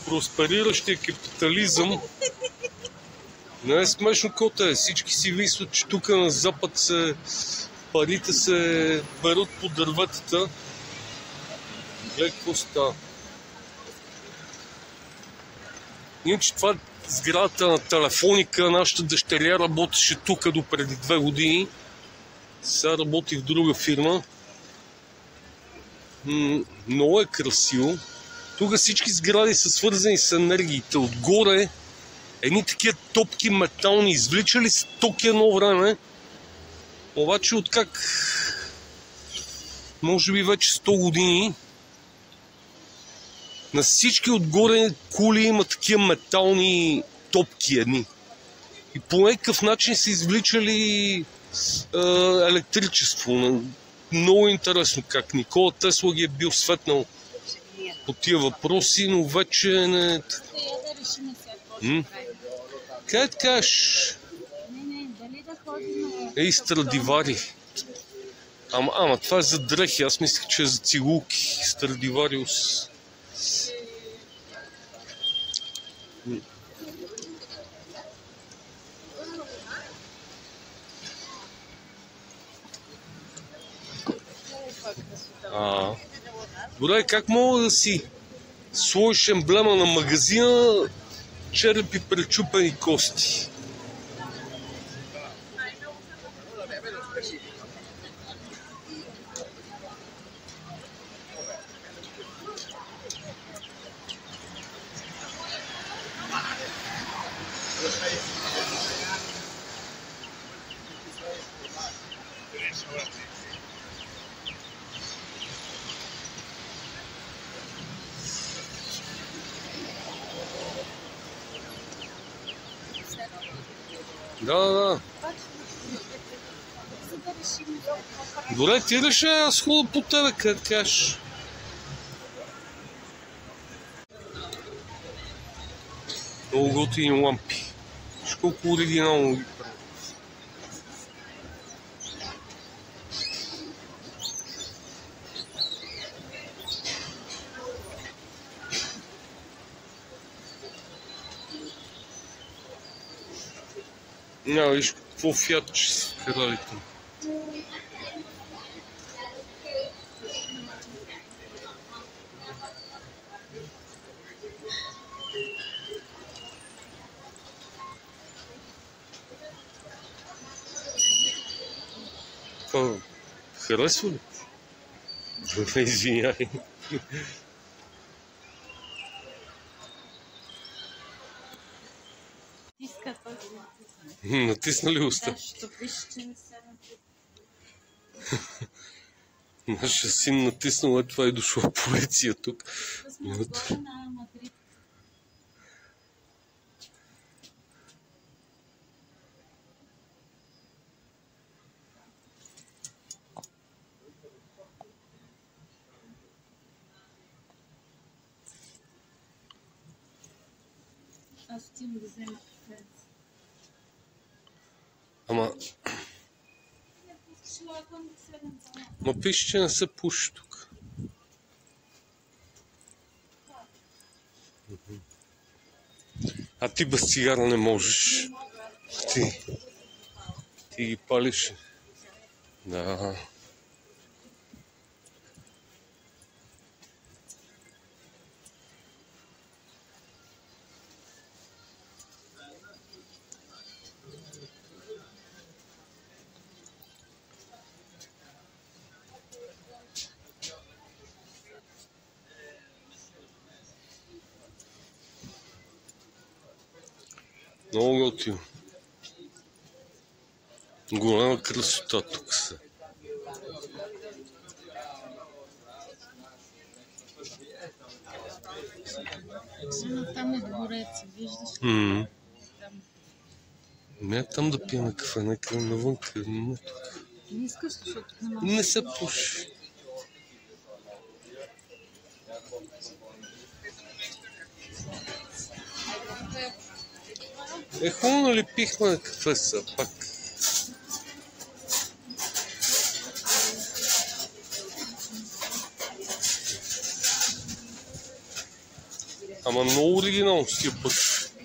проспериращия капитализъм. Не е смешно, коте. Всички си мислят, че тук на Запад парите се берат по дърветата. Гледай какво става. Иначе това е сградата на Телефоника. Нашата дъщеря работеше тук до преди 2 години. Сега работи в друга фирма. Много е красиво. Тук всички сгради са свързани с енергиите. Отгоре едни такива топки метални извличали с токи едно време. Обаче откак може би вече 100 години на всички отгоре кули има такива метални топки едни. И по някакъв начин са извличали електричество. Много интересно как Никола Тесла ги е бил светнал по тия въпроси, но вече не... Къде кажеш? Ей, Страдивари. Ама това е за дрехи, аз мислех, че е за цигулки. Страдивариус. Добре, как мога да си сложиш емблема на магазина черепи пречупени кости? Да. Добре, ти реши, аз хода по тебе, къде кажеш. Много готини лампи. Виж колко оригинално ги прави. Виж какво фиатче са вкарали там. Това харесва ли? Извиняй. Натисна ли уста? Нашия син натиснал, това е дошла полиция тук. Аз отивам да взема кафе. Ма пише, че не се пуши тук. А ти без цигара не можеш. Ти ги палиш. Да. Много готино. Голяма красота тук са. Там е дворец, виждаш? Не там да пием кафе, нека навън, не тук. Не искаш, защото не можеш. Не се пуши. Хубаво, нали пихме кафе са пак? Ама много оригинално с тия път.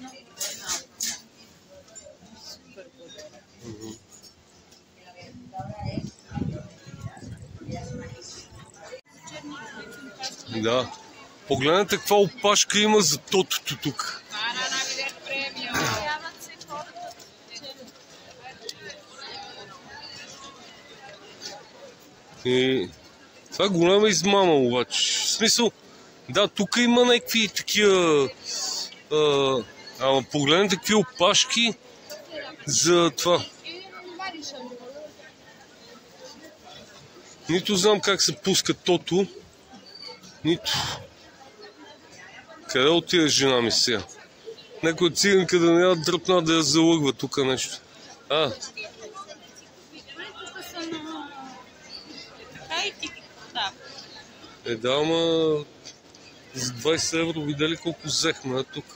Да. Погледнете каква опашка има за тотото тук. И това е голяма измама обаче. В смисъл, да, тук има някакви такива... ама погледнете какви опашки за това. Нито знам как се пуска тото, нито... Къде отиде жена ми сега? Някой циганка да не я дръпна да я залъгва тук нещо. Да, ама за 20 евро видели колко взехме, а тук...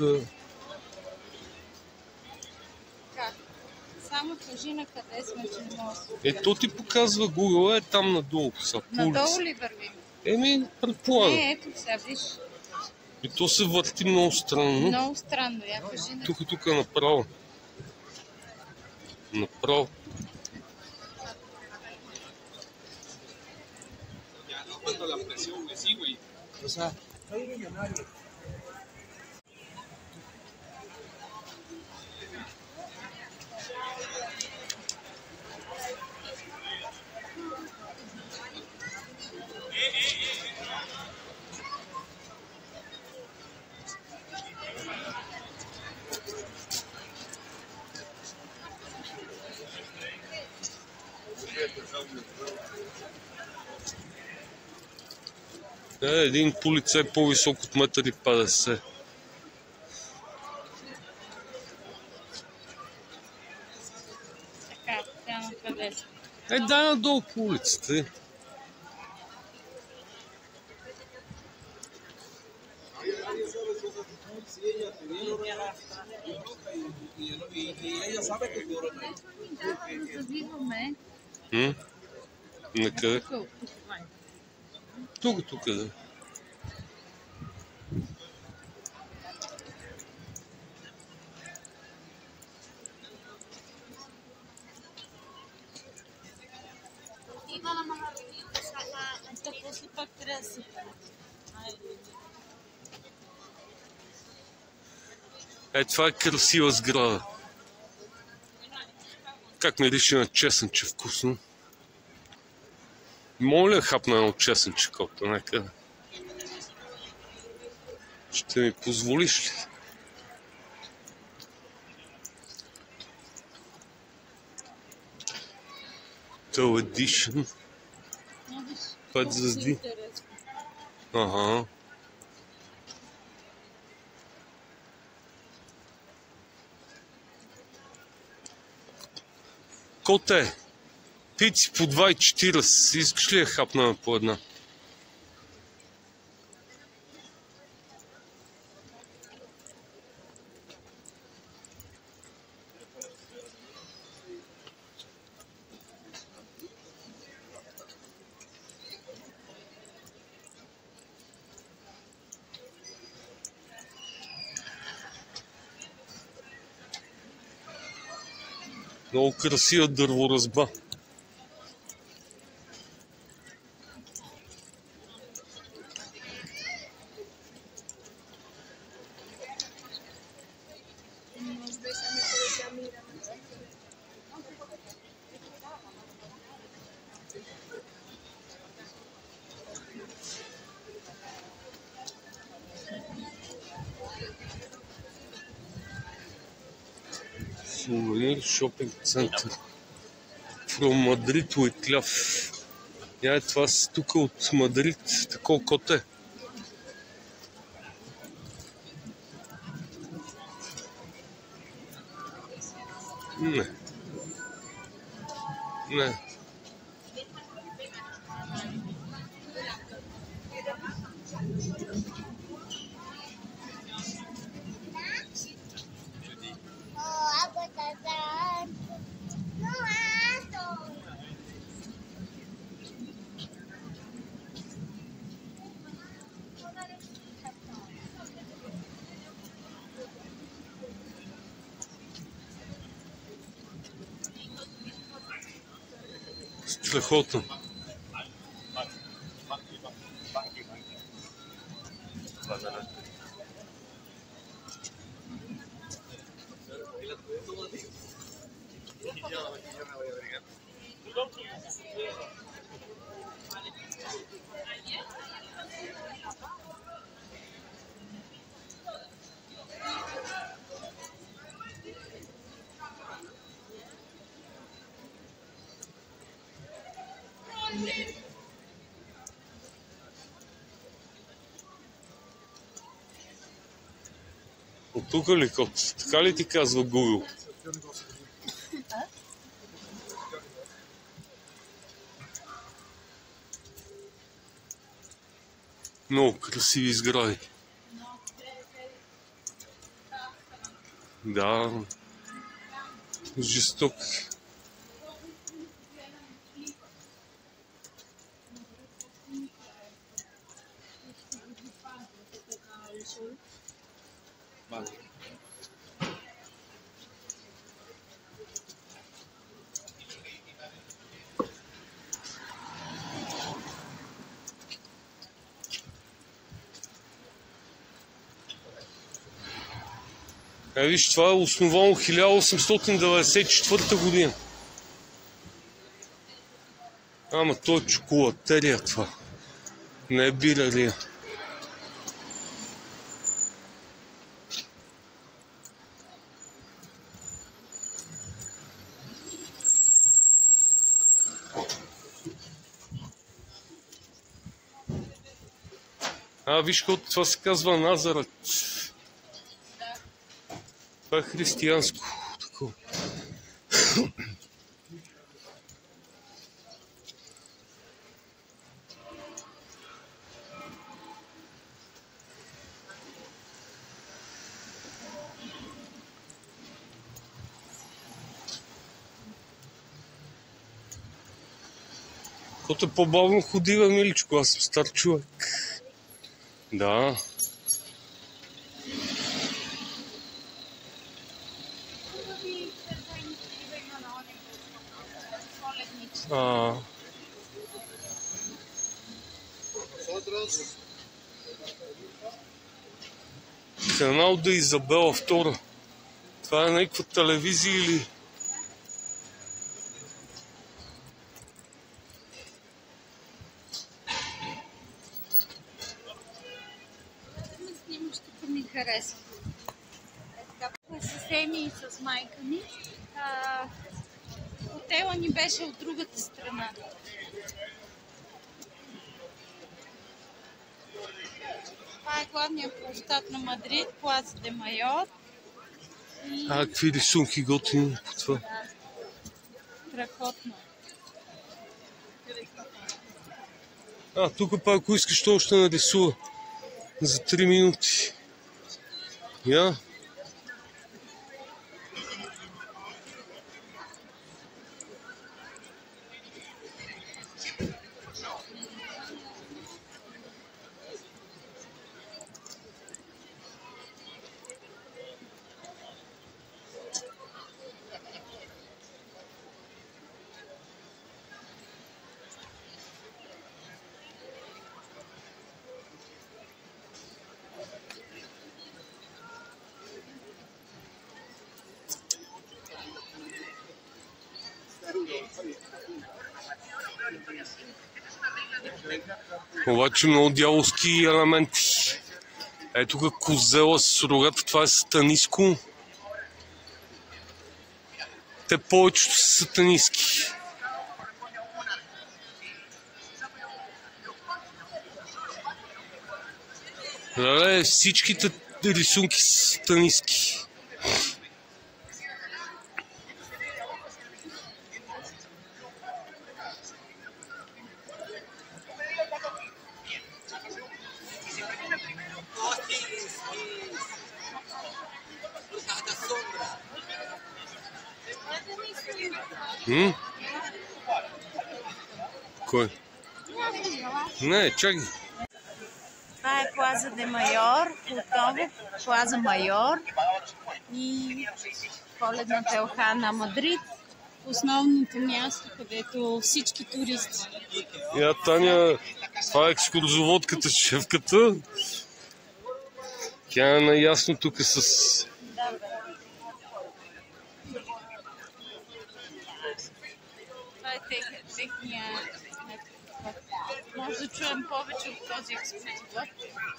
Как? Само кажи на къде сме, че не може. То ти показва Google, там надолу. Надолу ли вървим? Предполагам. Не, ето сега, виж. И то се върти много странно. Много странно, я кажи на... Тук направо. Направо. Един полицай по-висок от 1,50 м. Така, прямо къде си. Дай надолу по улицата. Завиваме. Накъде? Тук, да. После пак трябва да се... Това е красива сграда. Как мирише на чесънче вкусно. Моля ли хапна едно чесънче копта някъде? Ще ми позволиш ли? Тъл едишън. 5 звезди. Ага. Коте, пици по 2,40. Искаш ли я хапна по една? Много красива дърворазба. Сувенир шопинг център. From Madrid with love. Това си тук от Мадрид. Такова коте. Не. страхотно. От тук ли код? Така ли ти казва Google? Много красиви сгради. Да, жесток. Виж, това е основано 1894 година. Ама то е чоколатерия това. Не е бирария. Виж, това се казва Назарет. Това е християнско. Такова. Който е по-бавно ходи, бе, миличко, аз съм стар човек. Да. Канал да Изабела II. Това е някаква телевизия или... Снимащото ми харесва. С Еми и с майка ми. Хотела ни беше от другата страна. Това е главният площад на Мадрид, Плаза де Майор. Какви рисунки готини по това. Страхотно. Тук пак, ако искаш, то още нарисува за 3 минути. Я? Обаче много дяволски елементи. Ето тук козела с рогата, това е сатаниско. Те повечето са сатанистки. Да, всичките рисунки са сатанистки. Кой? Не, чакай. Това е Плаза де Майор, отново Плаза Майор и Коледната елха на Мадрид. основното място, където всички туристи. Я, Таня, това е екскурзоводката, шефката. Тя е наясно тук с... Да, бе. Това е техния... Може да чуем повече от този екскурзовод.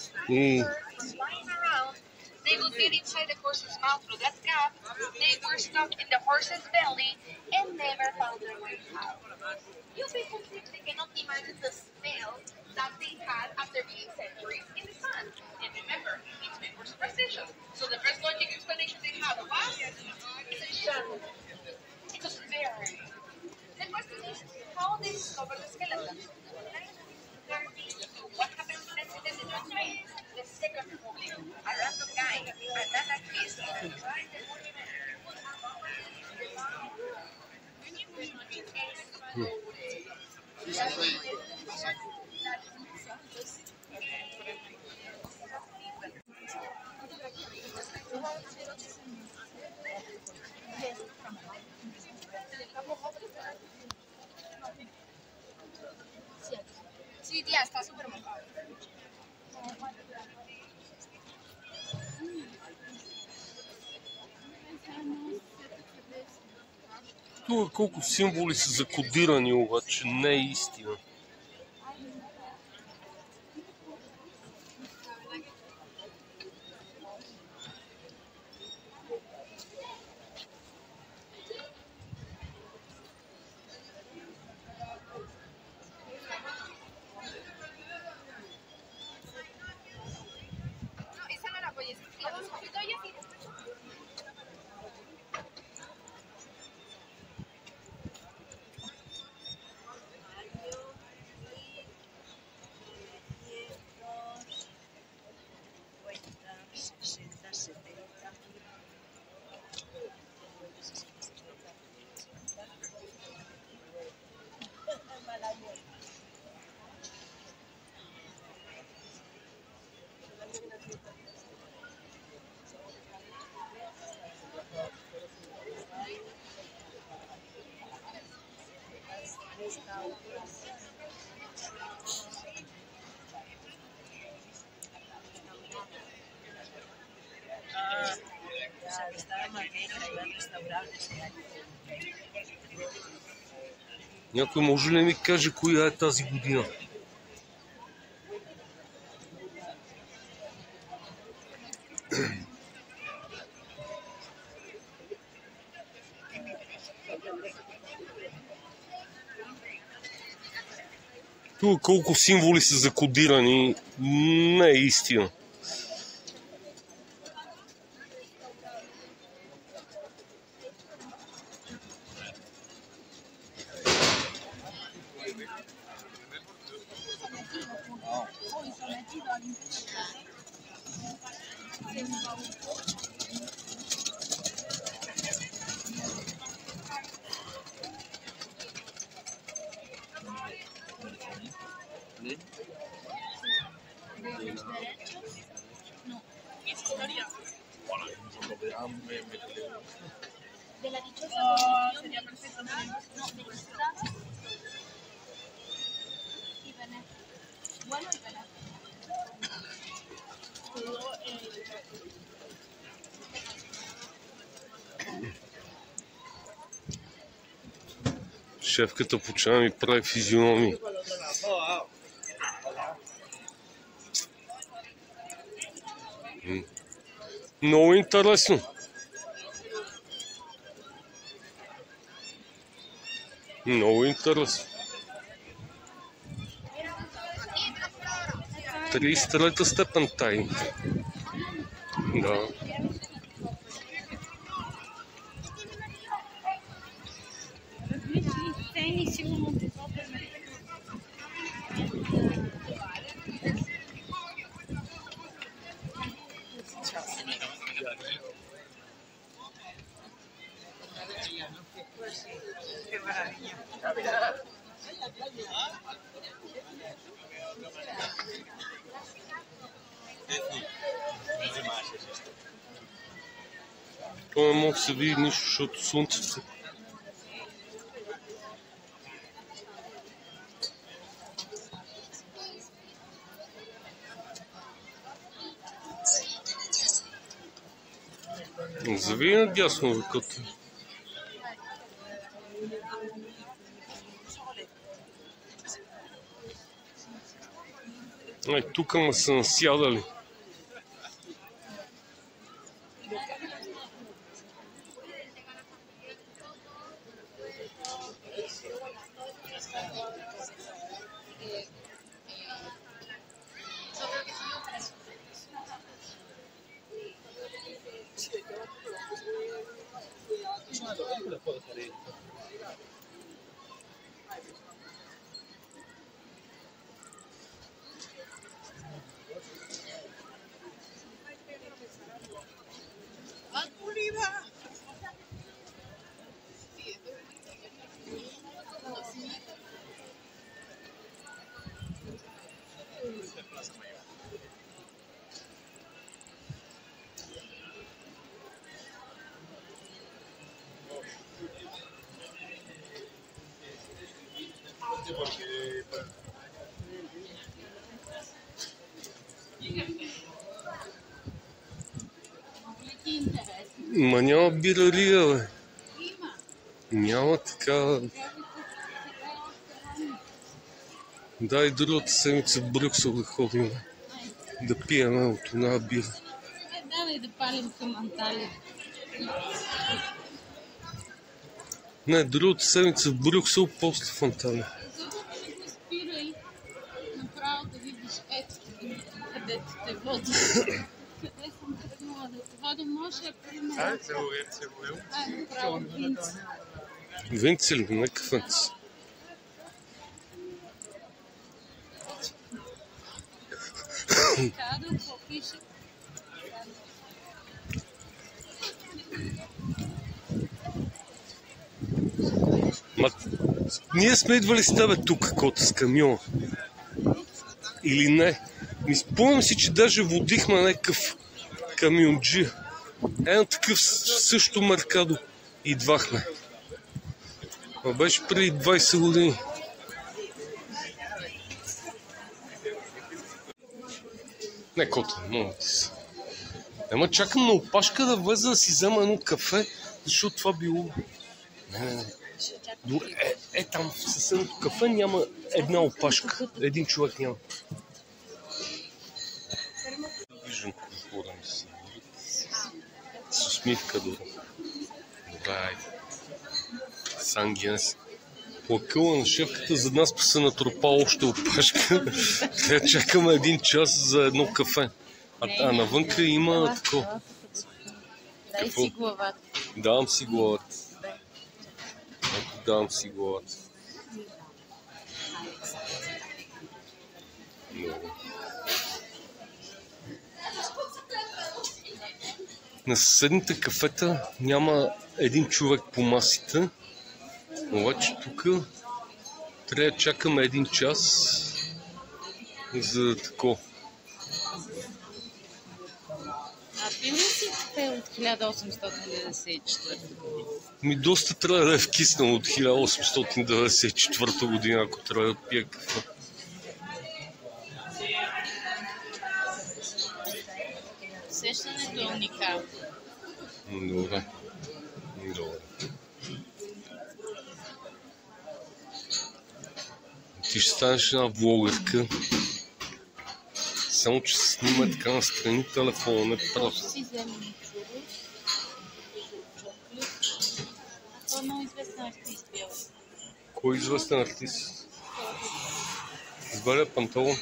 They will get inside the horse's mouth through that gap. They were stuck in the horse's belly and never found their way out. You people simply cannot imagine the smell that they had after being centuries in the sun. And remember, it's made for superstition. So the first logic explanation they had was it's a shadow. It's a spirit. The question is, how they discovered the skeleton? What happened to the incident in the Second Republic? A random guy, another case. Sí, tía, está súper mojado. Тук колко символи са закодирани, обаче не е истина. Някой може ли да ми каже коя е тази година? Тук колко символи са закодирани, не е истина. De la dichosa posición sería perfecto. Y Venecia. Bueno, y Venecia. Шефката почва ми прави физиономии. Много интересно. Много интересно. 33-та степен тайна. Да. Това не може да се види нищо, защото слънцето Зави надясно ръката. Тук ма са насядали. Ма няма бирария, бе. Няма така. Дай другата седмица в Брюксел да ходим. Да пием от една бира. Давай да палим към Анталия. Не, другата седмица в Брюксел, после в Анталия. Защо не го спирай направо да видиш ето, където те води. Къде съм тръгнала да това да може при мен. Направо Винц. Винц ли? Некъв Винц. Трябва да го пише. Ма, ние сме идвали с тебе тук, кота с камиона. Или не? Ми спомням си, че даже водихме някакъв камионджи. Едно такъв също Меркадо идвахме. Това беше преди 20 години. Не, кота, моля ти се. Ема чакам на опашка да влеза да си взема едно кафе, защото това било... Не. Там в съседното кафе няма една опашка. Един човек няма. Виждам какво да ми се с усмивка дори. Добре. Сангенс. Плакъла на шефката, за нас па се натрупа още опашка. Трябва да чакаме един час за едно кафе. А навънка има такова. Дай си главата. Давам си главата. Давам си главата. На съседните кафета няма един човек по масите, обаче тук трябва да чакаме един час за такова. А пил ли си кафе от 1894 година? Ми доста трябва да е вкиснал от 1894 година, ако трябва да пия кафе. Усещането е уникално. Добре. Ти ще станеш една влогърка. Само, че се снима така настрани телефона, не прав. Ще си вземем чудо. Това е много известен артист бял. Кой известен артист? С Валя Панталон.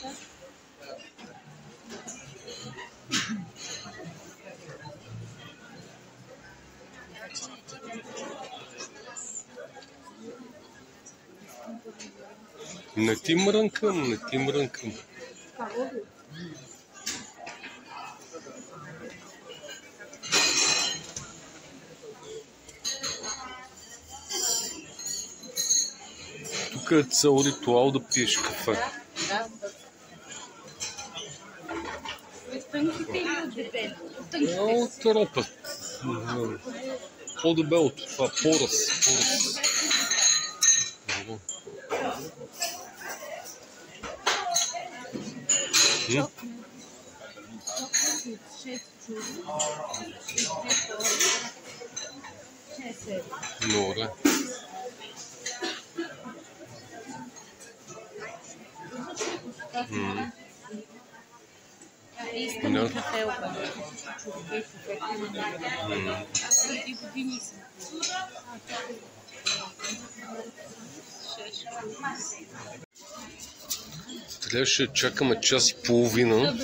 Не ти мрънкам. Тук е цял ритуал да пиеш кафе. Да. Тънките или от дебели? От ропът. По-дебелото, това поръс. Добре. Искам кафе обаче. Преди години съм. Трябваше да чакаме час и половина,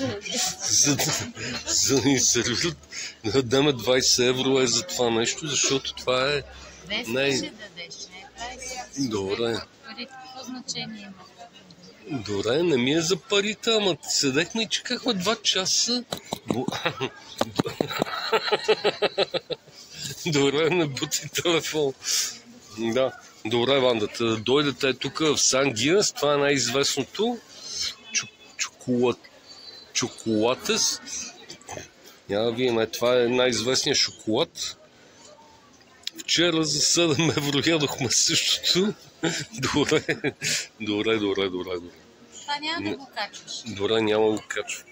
за да ни сервират, да дадем 20 евро за това нещо, защото това е Добре. Какво значение има? Добре, не ми е за парите, ама седехме и чекахме 2 часа. Добре, не бути телефон. Да, добре, Вандата, да дойдете тук в Сан Гинес, това е най-известното. Чоколатес. Няма да видим, това е най-известният шоколад. Вчера за 7 евро ядохме същото. Добре. Това няма да го качваш. Добре, няма да го качвам.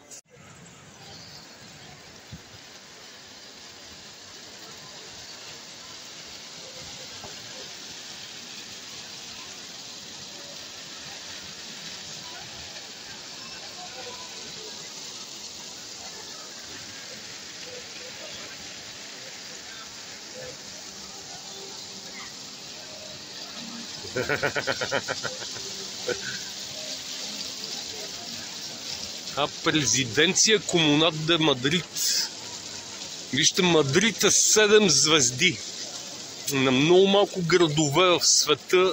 Президенция Комунат де Мадрид. Вижте, Мадрид е 7 звезди. На много малко градове в света.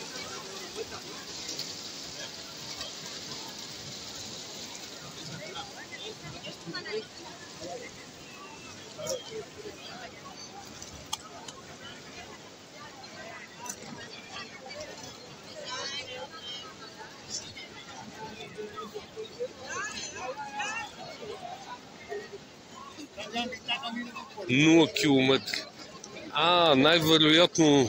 Километри. Най-вероятно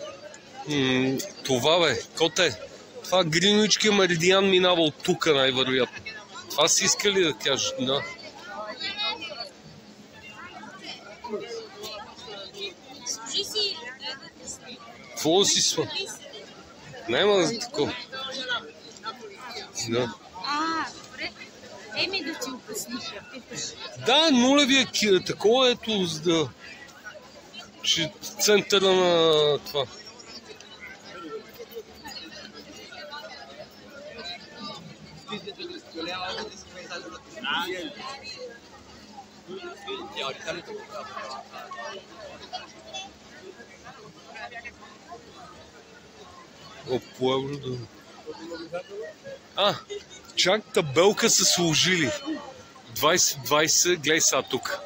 това бе, коте. Това Гринвичкия меридиан минава от тук най-вероятно. Това си искали да кажат, да. Какво да си сма? Няма за такова. Да. Добре. Еми да ти обясниш, питаш. Да, нулевия такова ето, за да... Че центъра на това. Чак табелка са сложили. 2020, гледай сега тук.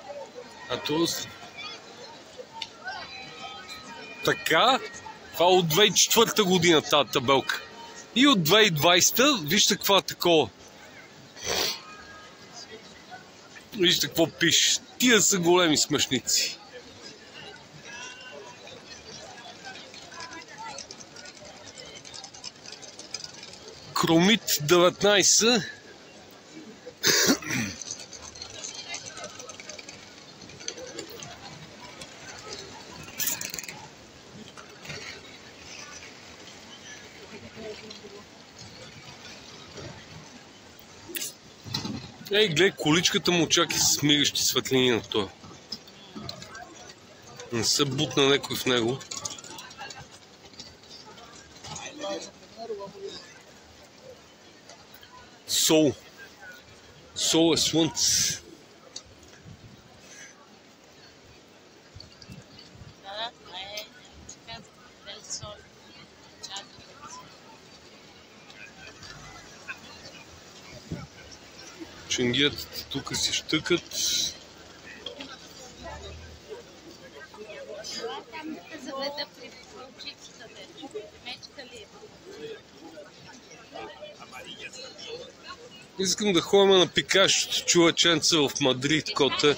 Така, това от 2004 година тази табелка. И от 2020, вижте какво е такова. Вижте какво пише. Тия са големи смешници. Кромит 19. Ей, гледай, количката му чак и с мигащи светлини на това. Не се бутна някой в него. Сол. Сол е слънце. Ченгетата тук си щъкат. Там да те заведа при ключицата. Мечка ли е? Искам да ходим на пикащото чуваченце в Мадрид, коте.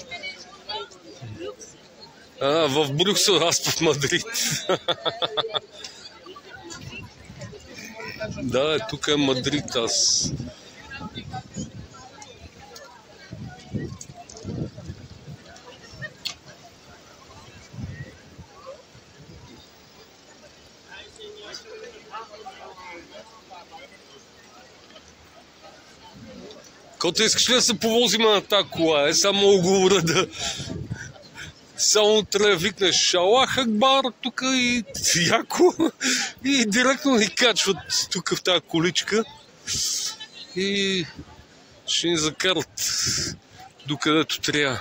В Брюксел, аз в Мадрид. Да, тук е Мадрид, аз. Коте, искаш ли да се повозим на тази кола? Е, само много да... Само трябва да викнеш Аллах Акбар тук и яко и директно ни качват тук в тази количка и ще ни закарат докъдето трябва.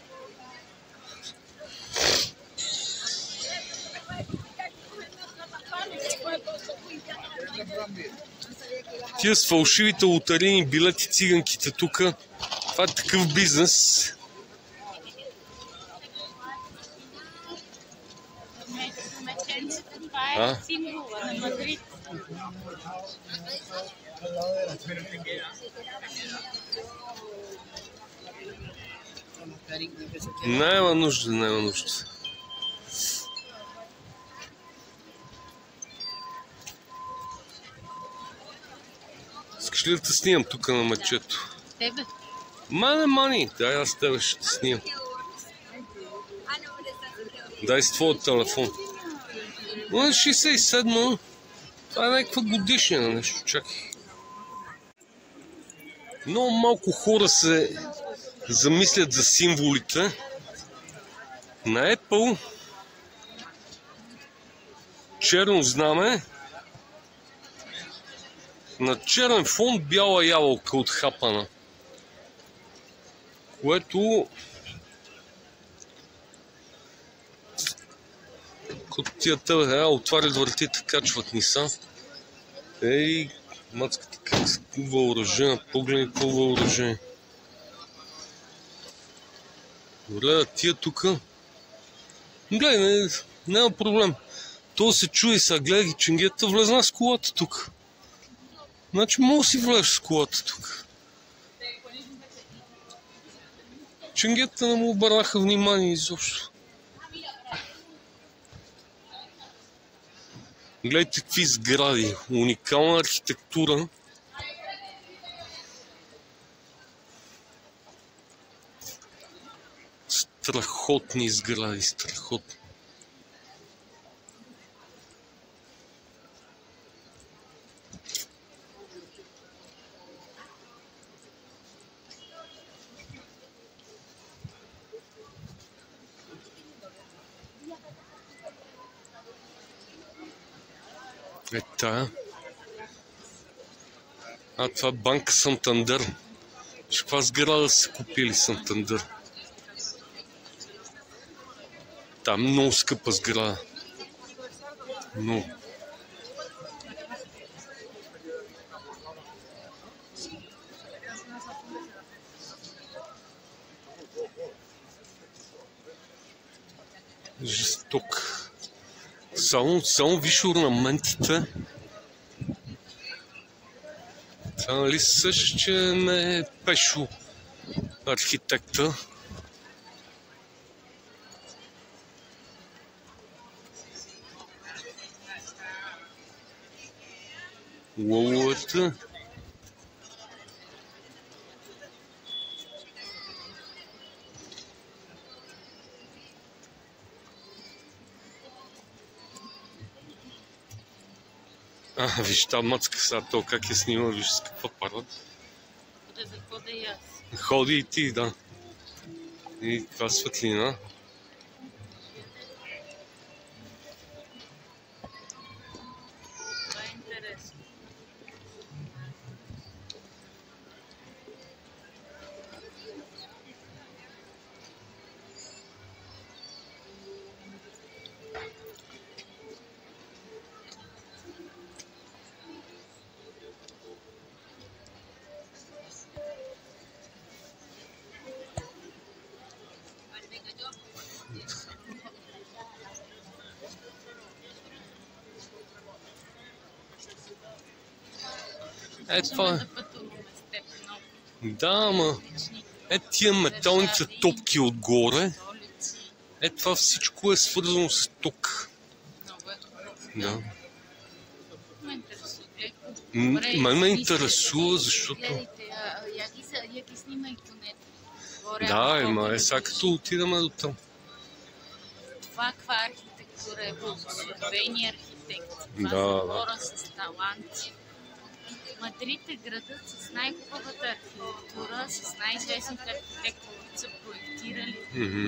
Тия с фалшивите лотарийни билети, циганките тук, това е такъв бизнес. Това е символа на Мадрид. Няма нужда, няма нужда. Искаш ли да те снимам тук на мачето? Тебе? Мани, дай аз тебе ще те снимам. Дай с твоя телефон. 67, това е някаква годишнина нещо, чакай. Много малко хора се замислят за символите. На Apple черно знаме, на черен фон бяла ябълка отхапана, което като тия тебе, отварят вратите, качват ни са. Ей, мацката как са въоръжена, погледни какво въоръжение. Добре, тия тука. Гледай, няма проблем. То се чуи сега, гледай ченгета, влезна с колата тук. Значи мога да си влезеш с колата тук. Ченгета не му обърнаха внимание изобщо. Гледайте какви сгради, уникална архитектура. Страхотни сгради, страхотни. Е тая. Това е банка Сантандър. Виж каква сграда са купили Сантандър. Там е много скъпа сграда. Много. Жесток. Само виж орнаментите. Това нали също, че не е Пешо архитекта. Лоловете. Виж тази мацка сега, то как я снима, виж с каква пара. Да заходя и аз. Ходи и ти, да. И каква светлина. Това е интересно. Това е. Да, ама тия металните топки отгоре. Това всичко е свързано с ток. Да. Мен ме интересува, защото... Я ги снимай тунето. Да, сега като отидем до там. Това каква архитектура е, благословени архитекти. Да. Хора с таланти. Мадрид е градът с най-хубавата архитектура, с най-известните архитекти, които са проектирали.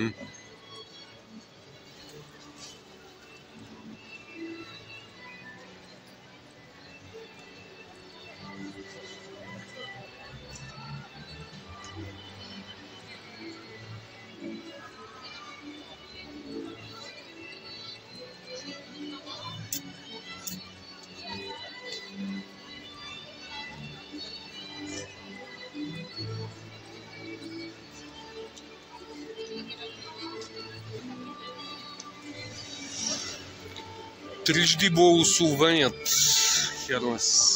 Трижди благословеният Хермес.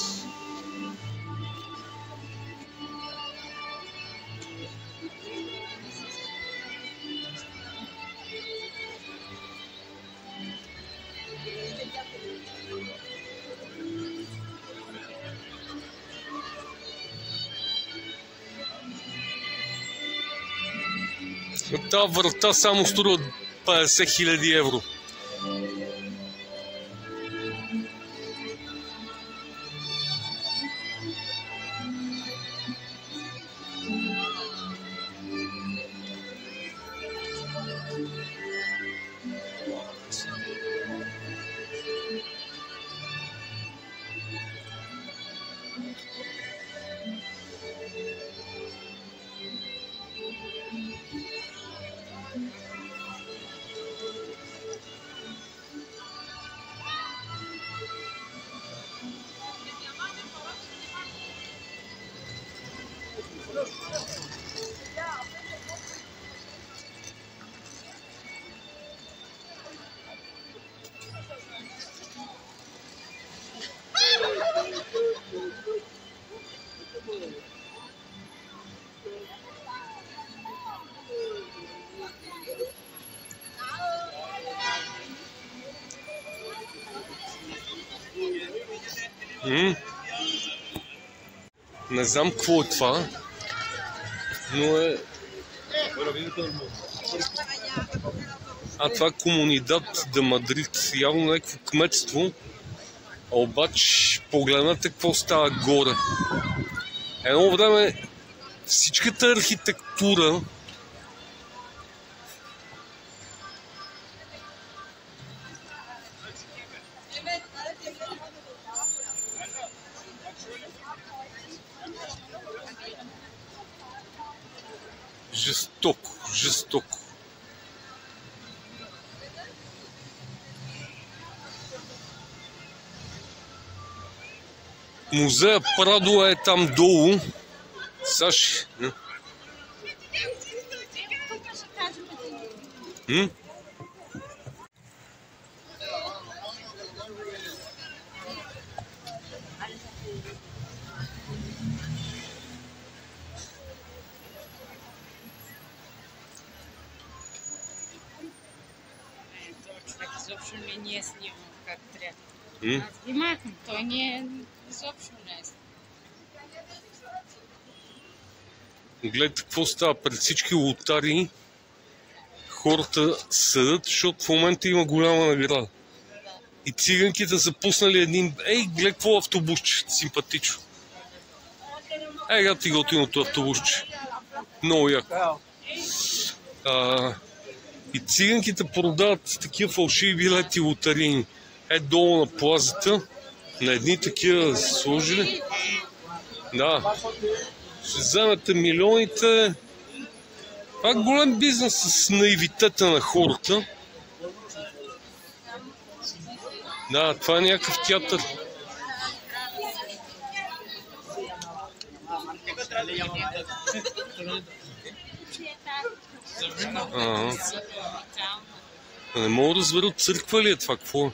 Та врата само струва 50 000 евро. Не знам какво е това, но е... това е Комунидад де Мадрид, явно някакво кметство, а обаче погледнете какво става горе. Едно време всичката архитектура жестоко. Музея Прадо е там долу. Саш. Изобщо не е снимал как трябва. Аз внимахам, той не е изобщо не е снимал. Гледайте какво става пред всички лотари. Хората съдат, защото в момента има голяма награда. И циганките са пуснали един... гледай какво автобусче, симпатично. Ти готиното автобусче. Много яко. И циганките продават такива фалшиви билети лотарийни. Долу на плазата, на едни такива сложили. Да. Ще вземете милионите. Това е голям бизнес с наивитета на хората. Да, това е някакъв театър. Не мога да разбера от църква ли е това, какво е?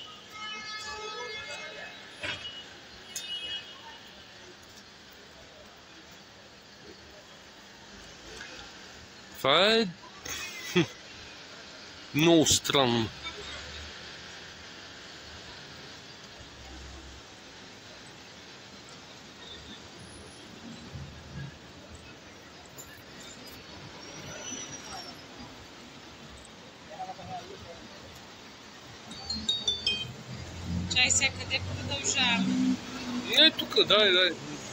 Това е много странно. Чай сега къде продължаваме? Не, тук, дай.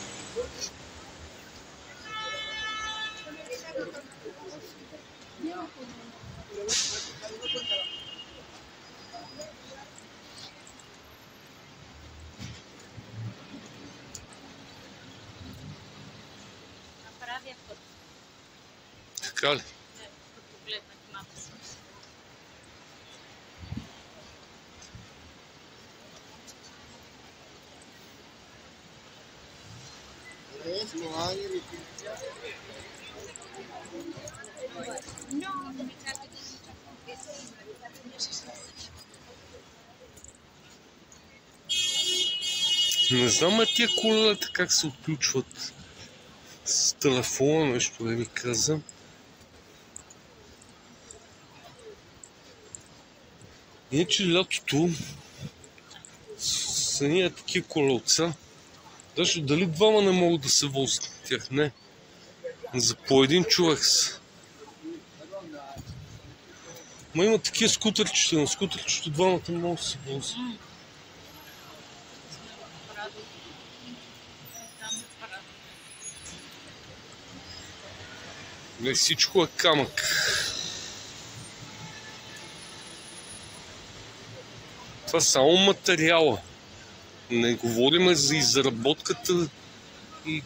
Правя път. Така ли? Да, погледнах мапа си. Не знам тия колелета как се отключват с телефона, нещо да ми каза. Иначе лятото са ние такива колелца. Даже дали двама не могат да се возят на тях? Не. За по един човек са. Ма има такива скутерчета. На скутерчето двамата не могат да се возят. Не всичко е камък. Това само материала. Не говорим за изработката и...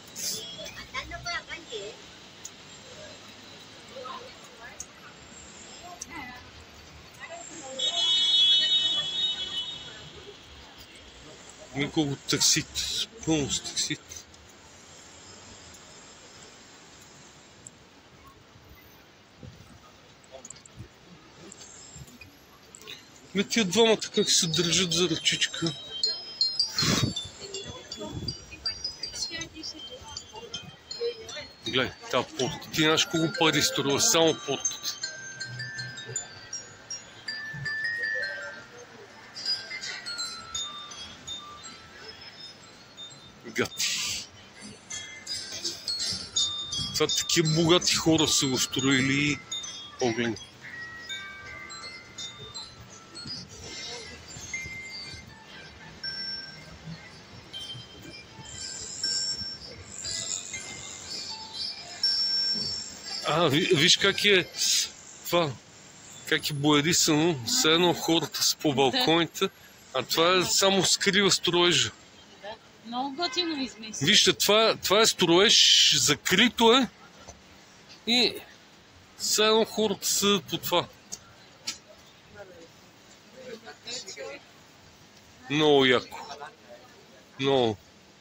Никого таксит. Пълно с таксит. Тия двамата как се държат за ръчичка. Гледай, тази портата. Ти знаеш колко пари струва само портата. Гати. Това такива богати хора са го строили. Погледни. Виж как е това, как е боядисано, все едно хората са по балконите, а това е само скрива строежа. Да, много готино измисли. Вижте, това е строеж, закрито е и все едно хората са по това. Много яко. Много.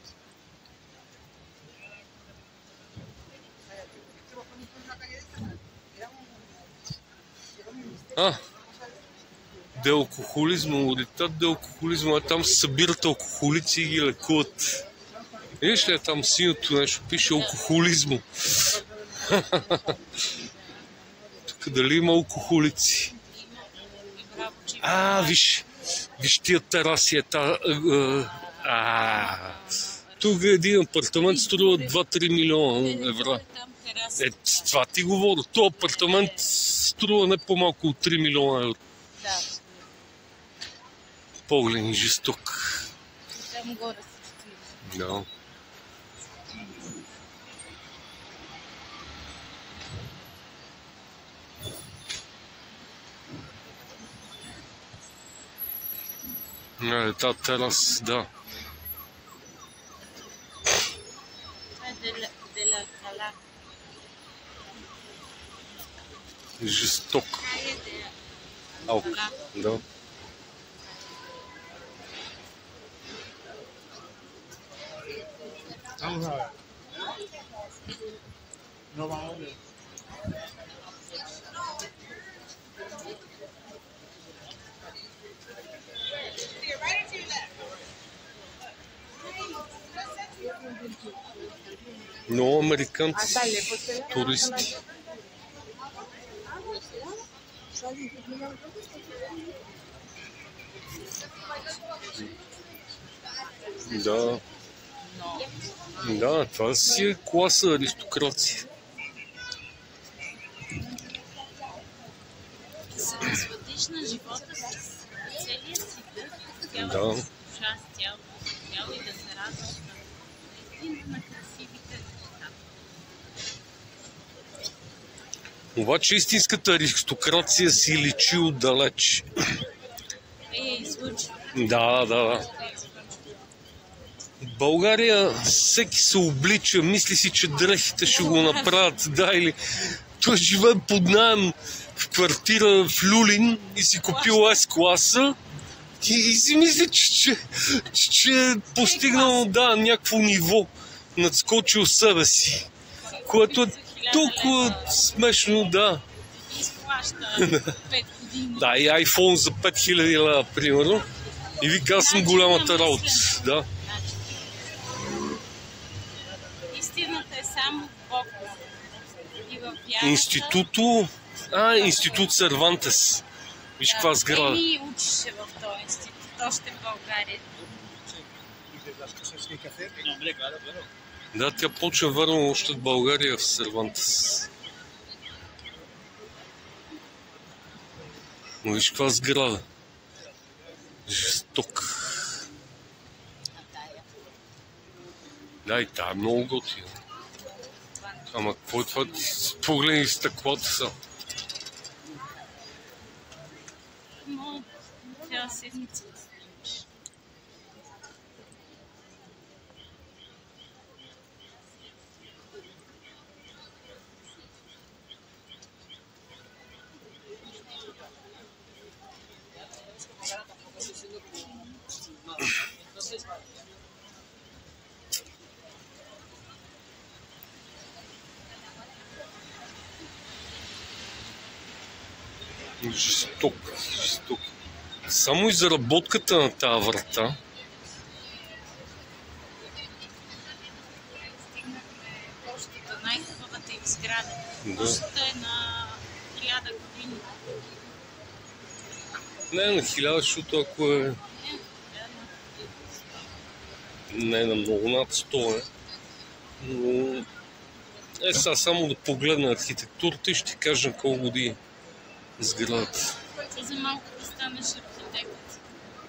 Деалкохолизма, лоритат деалкохолизма, там се събират алкохолици и ги лекуват. Виж ли там синьото нещо, пише алкохолизмо. Тук дали има алкохолици? Виж тия тераси, тук един апартамент струва 2-3 милиона евро. Това ти говоря. Този апартамент струва не по-малко от 3 милиона евро. Да. Погледни жесток. Там горе се стои. Да. Тази терас, да. Жесток. Алка, да. Много американци, туристи. Да. Да, това си е класа аристокрация. Да се насладиш на живота с целия си дъх, цялата душа, с цялото цяло и да се радваш на красивите неща. Обаче истинската аристокрация си личи отдалеч. Излъчва. Да. В България всеки се облича, мисли си, че дрехите ще го направят. Да, или той живее под наем в квартира в Люлин и си купил S-класа и си мисли, че е постигнал някакво ниво, надскочил себе си, което е толкова смешно, да. И изплаща 5 години. Да, и iPhone за 5000 лева, примерно. И вика, аз съм голямата работа. Да. Истината е само в Бог и в вярата. Институт Сервантес. Виж каква сграда. Еми учеше в този институт, още в България. Да, тя почва върна още от България в Сервантес. Но виж каква сграда. Жесток. Да, и тая е много готина. Ама какво е това? Погледни стъклата са. Но цяла седмица да снимаш. Жесток. Само изработката на тази врата. Стигнахме площата, най-хубавата им сграда. Да. Площата е на 1000 години. Не на 1000, защото ако е... Не на много над 100 е. Но... сега само да погледна архитектурата и ще ти кажа колко години сградата. Ти за малко да станеш архитект.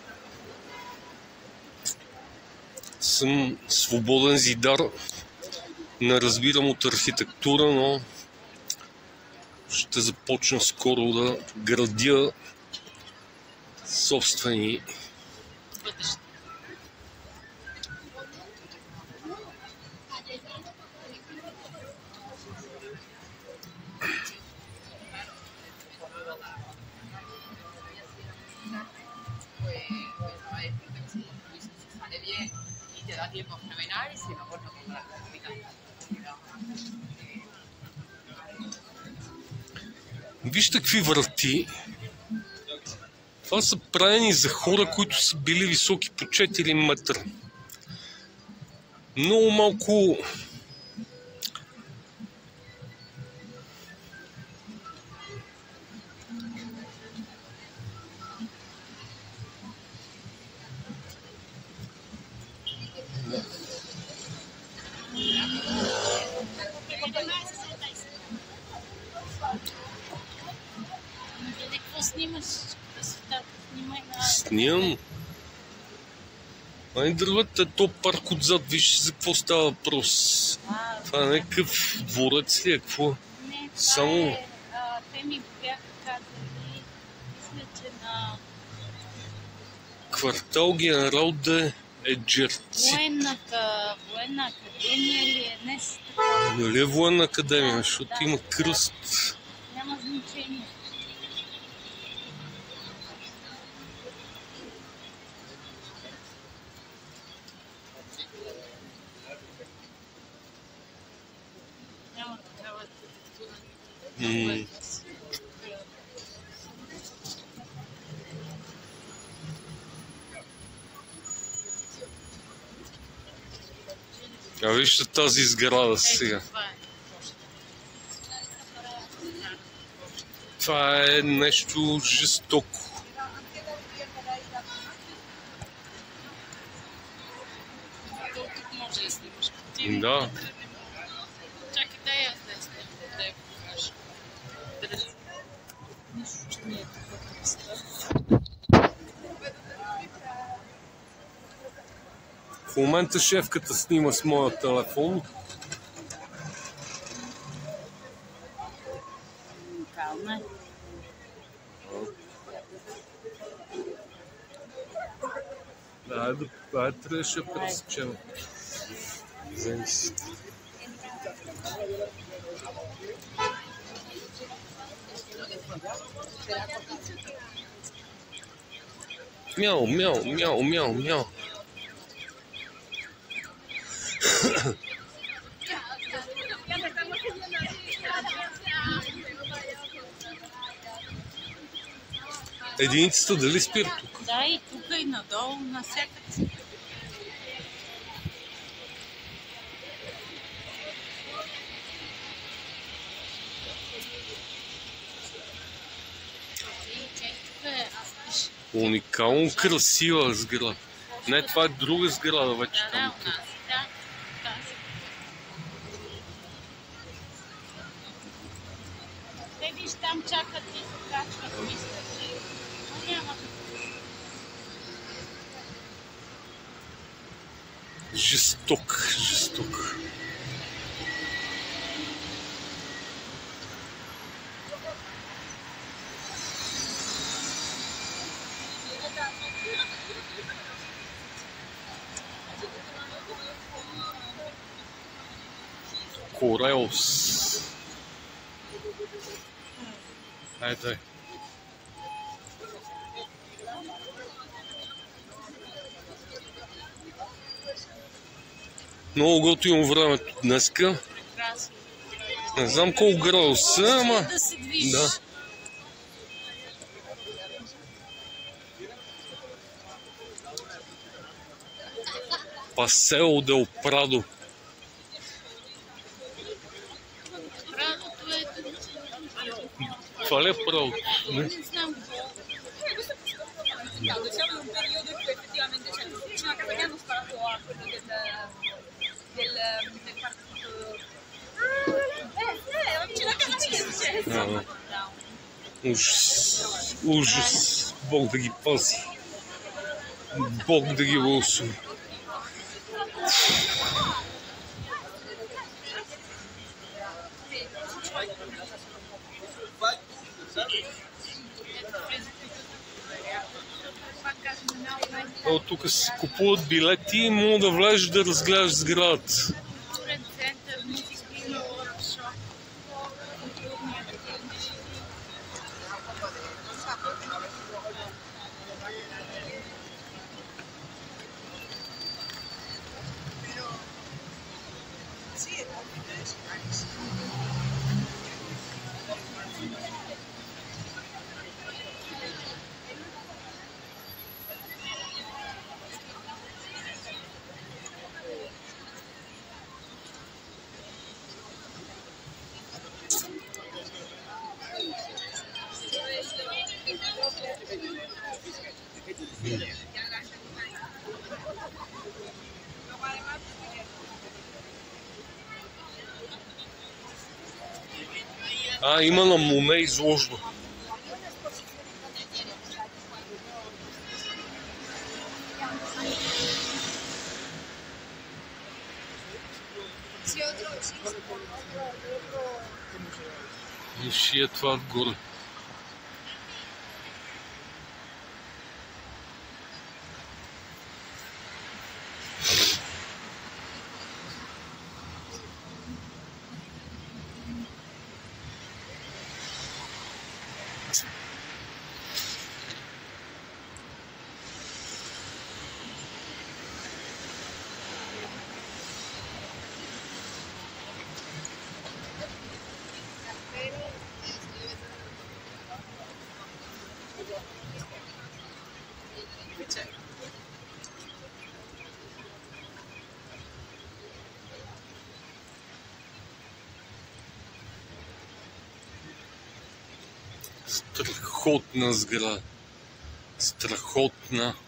Съм свободен зидар. Не разбирам от архитектура, но ще започна скоро да градя собствени Бъдеще. Вижте какви врати. Това са правени за хора, които са били високи по 4 метра. Много малко Какво снимаш? Снимай на... снимам. Ай, дървата е то парк отзад, виж за какво става въпрос. Това е някакъв дворец ли е, какво? Не, това Само... е... те ми бяха казали, мисля, че на... Квартал Генерал де Еджерци. Военна академия ли е нещо? Нали е военна академия, защото има кръст. Няма значение. Няма такава архитектура. А вижте тази сграда сега. Това е нещо жестоко. Може да снимаш. Да. Чакай, дай аз да я снимам, да я покажа. Държи. Нищо, че не е такова кръста. В момента шефката снима с моя телефон. Calma. Да, трябваше да пресечем. Зависи. Мяу, мяу, мяу, мяу, мяу. Единицата дали спира тук? Да, и тук и надолу, навсякъде. Уникално красива сграда. Не, това е друга сграда вече там. Да. Те виж там чакат и се качват, мислят, но няма. Жесток, жесток. Корелс. Дай. Много готино времето днеска. Прекрасно. Не знам колко градуса, ама... Да се движиш. Да. Пасео del Прадо. Прадото е... Това ли е Прадо? Не знам. Siamo in un periodo in cui effettivamente c'è vicino a casa mia hanno sparato a quello del partito. Vicino a casa mia è successo. Ужас. Ужас. Бог да ги пази. Бог да ги благослови. Тук се купуват билети и мога да влезеш да разгледаш сградата. Културен център, музикален workshop. Има на Моне изложба. Виж е това отгоре. Страхотна сграда. Страхотна.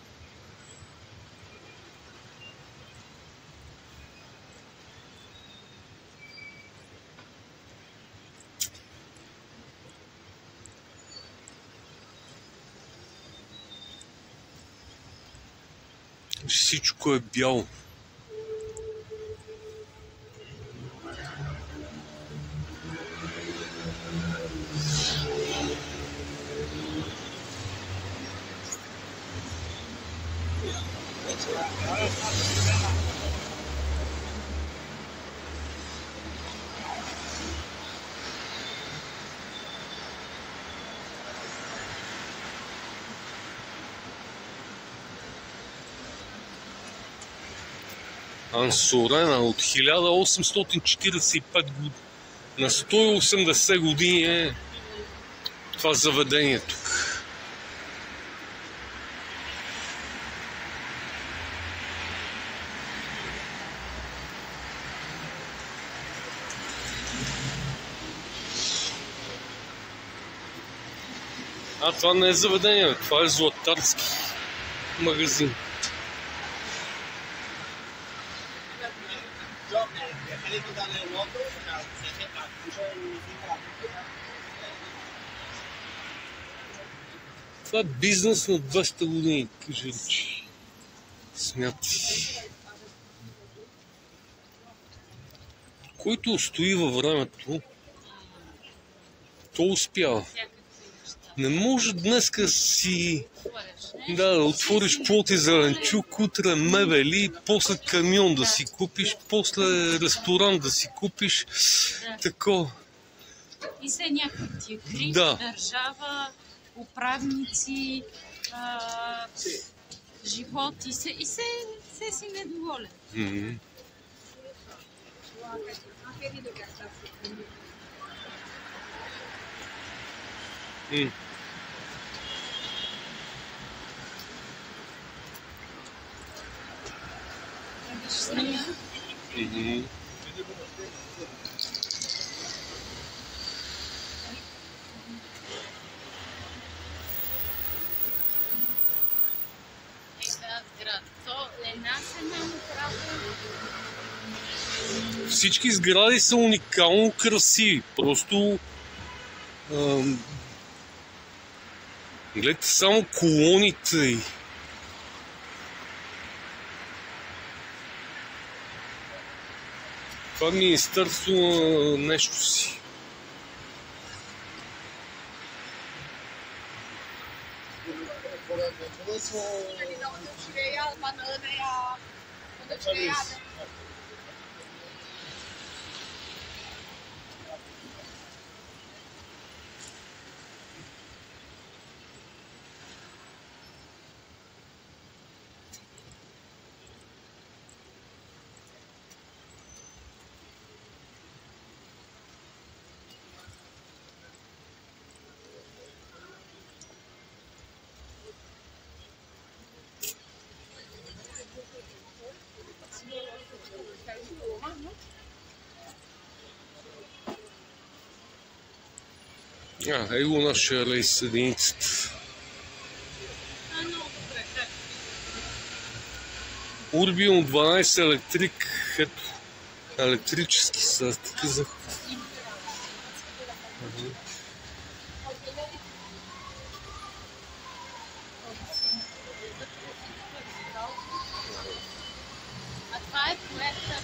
Всичко е бяло. Ансорена от 1845 години. На 180 години е това заведение тук. Това не е заведение, това е златарски магазин. Това е бизнес на 200 години, кажи речи. Смятай. Който устои във времето, то успява. Не може днеска си да отвориш плод и зеленчук, утре мебели, после камион да си купиш, после ресторант да си купиш. Тако. И се някакви тигри, държава, управници, животи и се си недоволен. Всички сгради са уникално красиви. Просто гледайте само колоните. Това е министерство на нещо си. Его нашия рейс единицата. Урбиум 12 електрик, ето, електрически са, така за... А това е проекта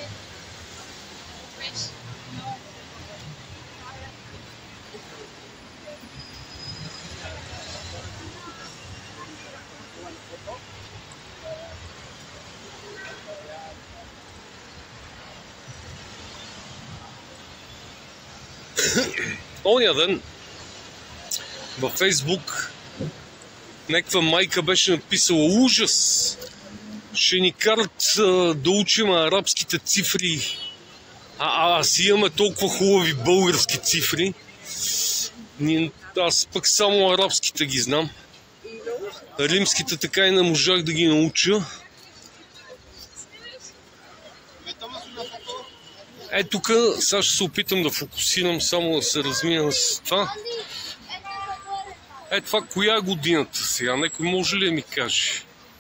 Оня ден във Фейсбук някаква майка беше написала: ужас! Ще ни карат да учим арабските цифри, а си имаме толкова хубави български цифри. Аз пък само арабските ги знам. Римските така и не можах да ги науча. Тук сега ще се опитам да фокусирам, само да се размина с това. Това коя е годината сега? Некой може ли да ми каже?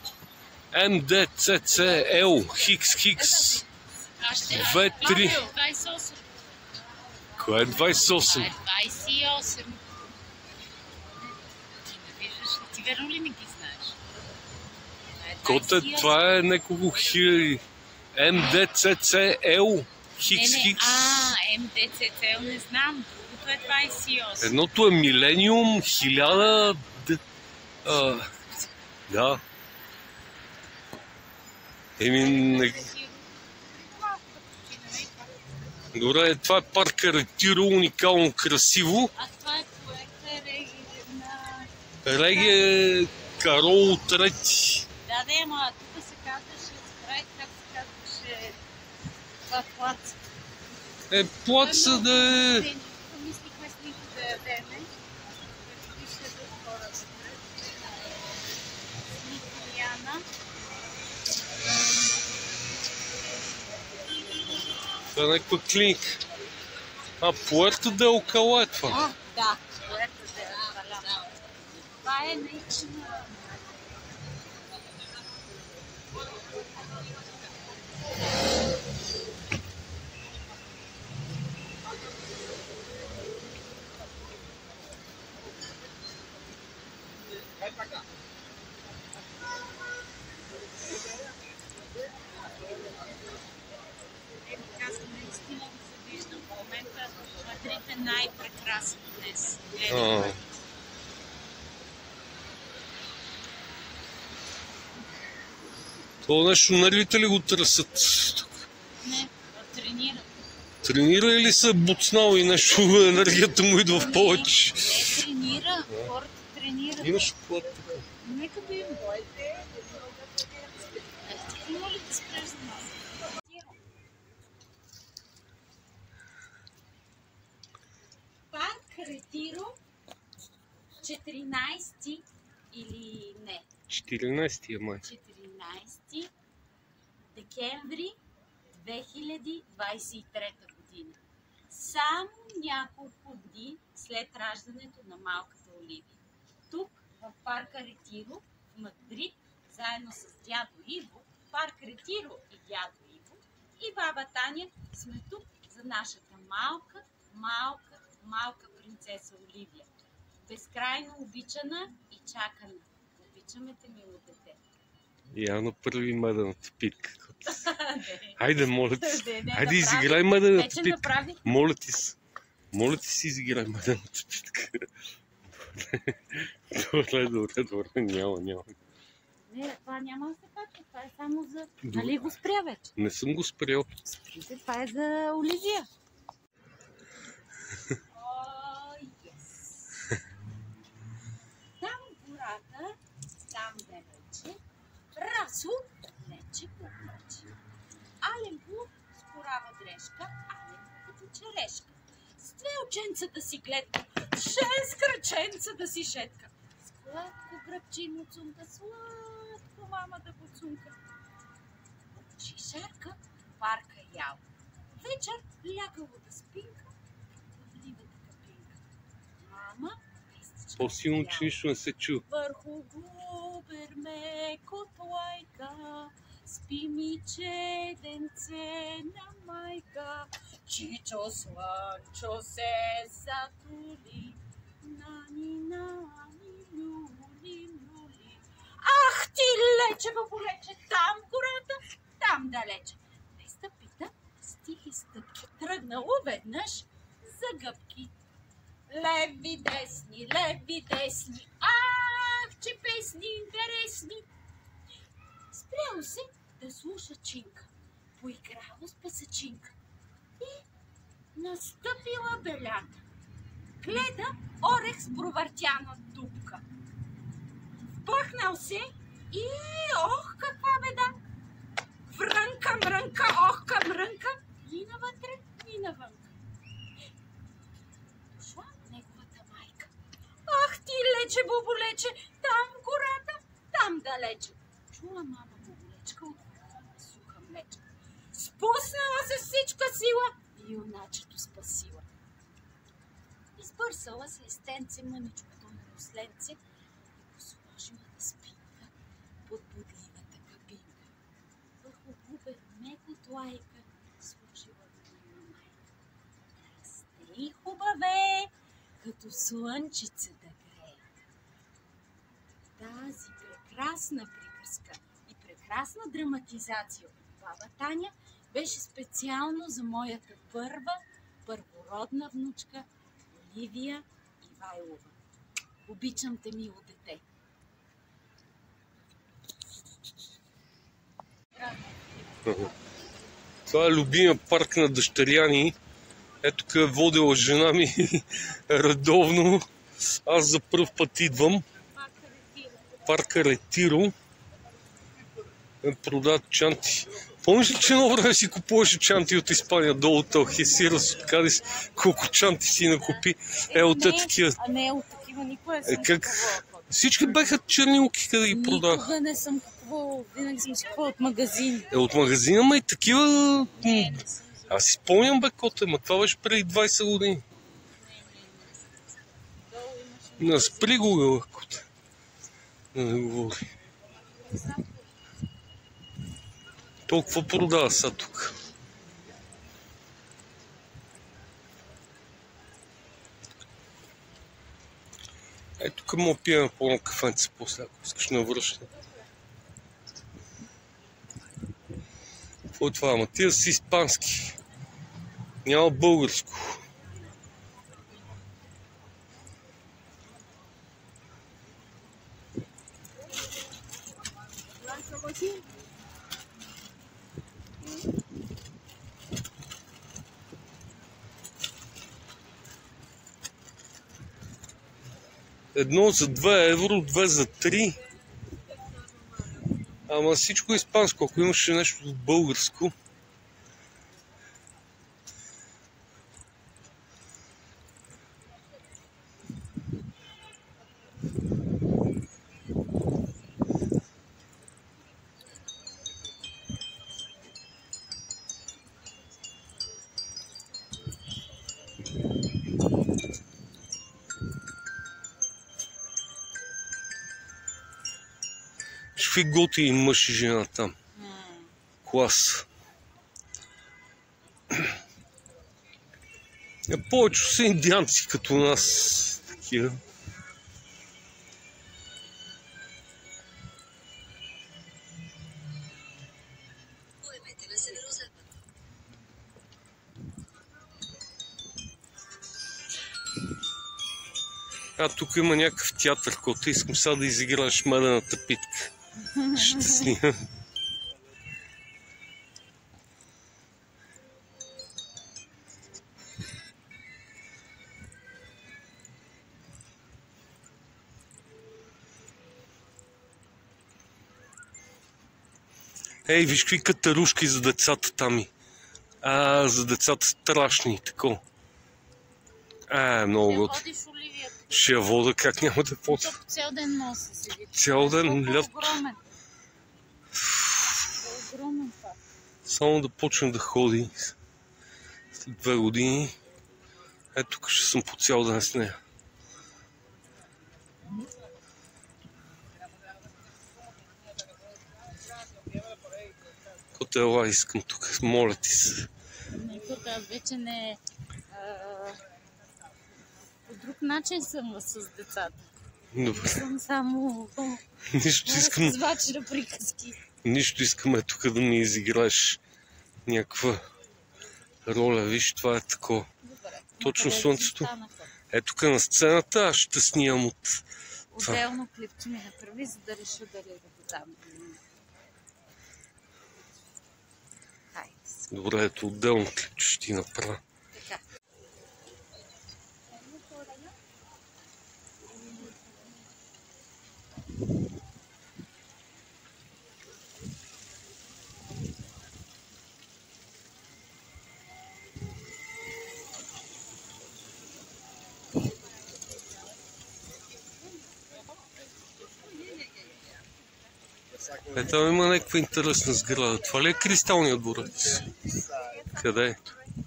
МДЦЦЛ Хикс 2-3. Кое е 28? Това е 28. Ти верно ли не ги знаеш? Коте, това е неколко хиляди. МДЦЦЛ Хикс. МДЦЦЛ не знам. Другото е 28. Едното е Милениум 1000... Да. Еми, добре, това е парка Ретиро, уникално красиво. А това е проекта Реги на... Реги Карол III. Да, ама тук се казваше, как се казваше това плац. Плаца да е... Помислихме снимка да ядеме. Вижте до хората. Яна. Това е някаква клиника. Пуерто де Алкала е това. Да, Пуерто де Алкала. Това е наистина... Най-прекрасно днес. Това нещо налите ли го търсят? Не, тренира. Тренира или се буцнал и нещо, енергията му идва в повече? Не, тренира. Хората тренират. Има шоколад тук. Нека да им дойде. Има ли да спреш за нас? Парк Ретиро, 14 или не? 14 май. 14 декември 2023 година. Само няколко дни след раждането на малката Оливия. Тук, в парка Ретиро, в Мадрид, заедно с дядо Иво, парк Ретиро и дядо Иво и баба Таня сме тук за нашата малка принцеса Оливия. Безкрайно обичана и чакана. Обичаме те, мило дете. Я направи медената питка. Хайде, моля ти. Хайде, изиграй медената питка. Моля ти се. Моля ти си, изиграй медената питка. Добре, няма. Не, това няма да се паче, това е само за... Нали го спря вече? Не съм го спрял. Спри се, това е за Оливия. Там гората, там далече, Расо, лече поплаче. Аленко с корава дрежка, Аленко като черешка. С две оченца да си гледка, 6 краченца да си шетка. Сладко гръбчино цунка, сладко мама да поцунка. От шишарка парка ял. Вечер лягало да спинка, в ливата капинка. Мама пестичка по-силно, че нищо не се чу. Върху губер меко тлайка, спи ми чеденце на майка. Чичо слънчо се затули, нани, люли. Ах ти лече, баболече, там гората, там далече. Без да пита, с тихи стъпки тръгнало веднъж за гъбки. Леви, десни, ах, че песни интересни. Спряло се да слуша чинка, поиграло с песачинка и настъпила белята. Гледа орех с провъртяна дупка. Впъхнал се и ох, каква беда! Мрънка, ох, към мрънка, и навътре, и навънка. Дошла неговата майка. Ах ти, лече, боболече, там гората, там далече. Чула мама боболечка от суха млечка. Спуснала се всичка сила и юначето спасила. Избърсала с листенце мъничкото на последце и го сложила да спинка под будливата кабинка. Върху губер меко тлайка сложила на майка. Расте и хубаве, като слънчице да грее. Тази прекрасна приказка и прекрасна драматизация от баба Таня беше специално за моята първородна внучка Оливия Ивайлова. Обичам те, мило дете. Това е любимия парк на дъщеря ни. Ето къде е водила жена ми редовно. Аз за пръв път идвам. Парка Ретиро. Продават чанти. Помниш ли, че едно време си купуваше чанти от Испания долу от Алхесирас, от Кадис? Колко чанти си накупи? От такива. А не, от такива никога не съм Как? Всички бяха чернилки, къде ги продавах. Никога не съм купувала, винаги съм си купувала от магазини. От магазина, ма и такива... Аз си спомням, коте, ма това беше преди 20 години. Спри го, коте. Да не говори. Толкова продава са тук. Ето тук му пием по-едно кафенце после, ако искаш на връщане. Какво е това? Ама тия си испански. Няма българско. Едно за 2 евро, 2 за 3. Ама всичко е испанско. Ако имаше нещо българско. Какви готи мъж и жена там. Клас. Повечето са индианци като нас. Такива. Тук има някакъв театър, който искам сега да изиграеш медената питка. Ще снимам. Ей, виж какви катарушки за децата там. За децата страшни, тако. Много готово. Ще я вода, как няма да вода? Цял ден носи си. Цял ден лято. Огромен това. Само да почне да ходи след 2 години. Ето тук ще съм по цял ден с нея. Котела искам тук, моля ти се. Кота вече не... По друг начин съм с децата. Добре. Съм само... Нищо искам... Звачера приказки. Нищо искаме тук да ми изиграеш някаква роля. Виж, това е такова. Добре. Точно слънцето. Тук на сцената аз ще снимам от... Отделно клипче ми направи, за да реша дали да го дам. Добре, ето отделно клипче ще ти направя. Така. Там има някаква интересна сграда. Това ли е Кристалният дворец? Къде е?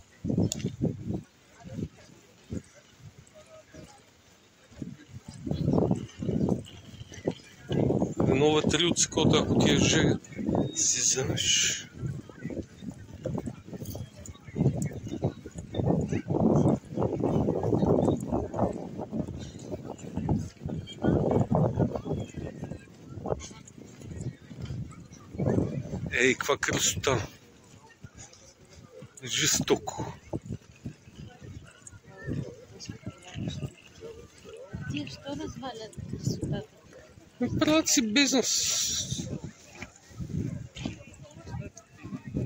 Едно ветрилце, което ако ти е жега, си вземеш. Ей, каква красота! Жестоко! Тия що развалят красотата? Правят си бизнес.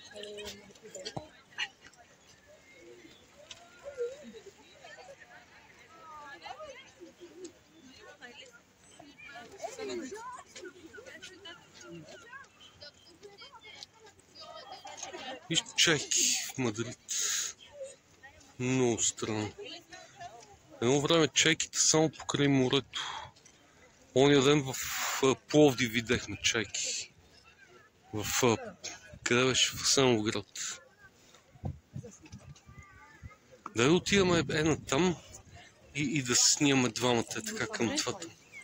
Виж чайки в Мадрид. Много странно. Едно време чайките само покрай морето. Оня ден в Пловдив видяхме чайки. Къде беше? В Асеновград. Да отиваме на там и да се снимаме двамата така към това.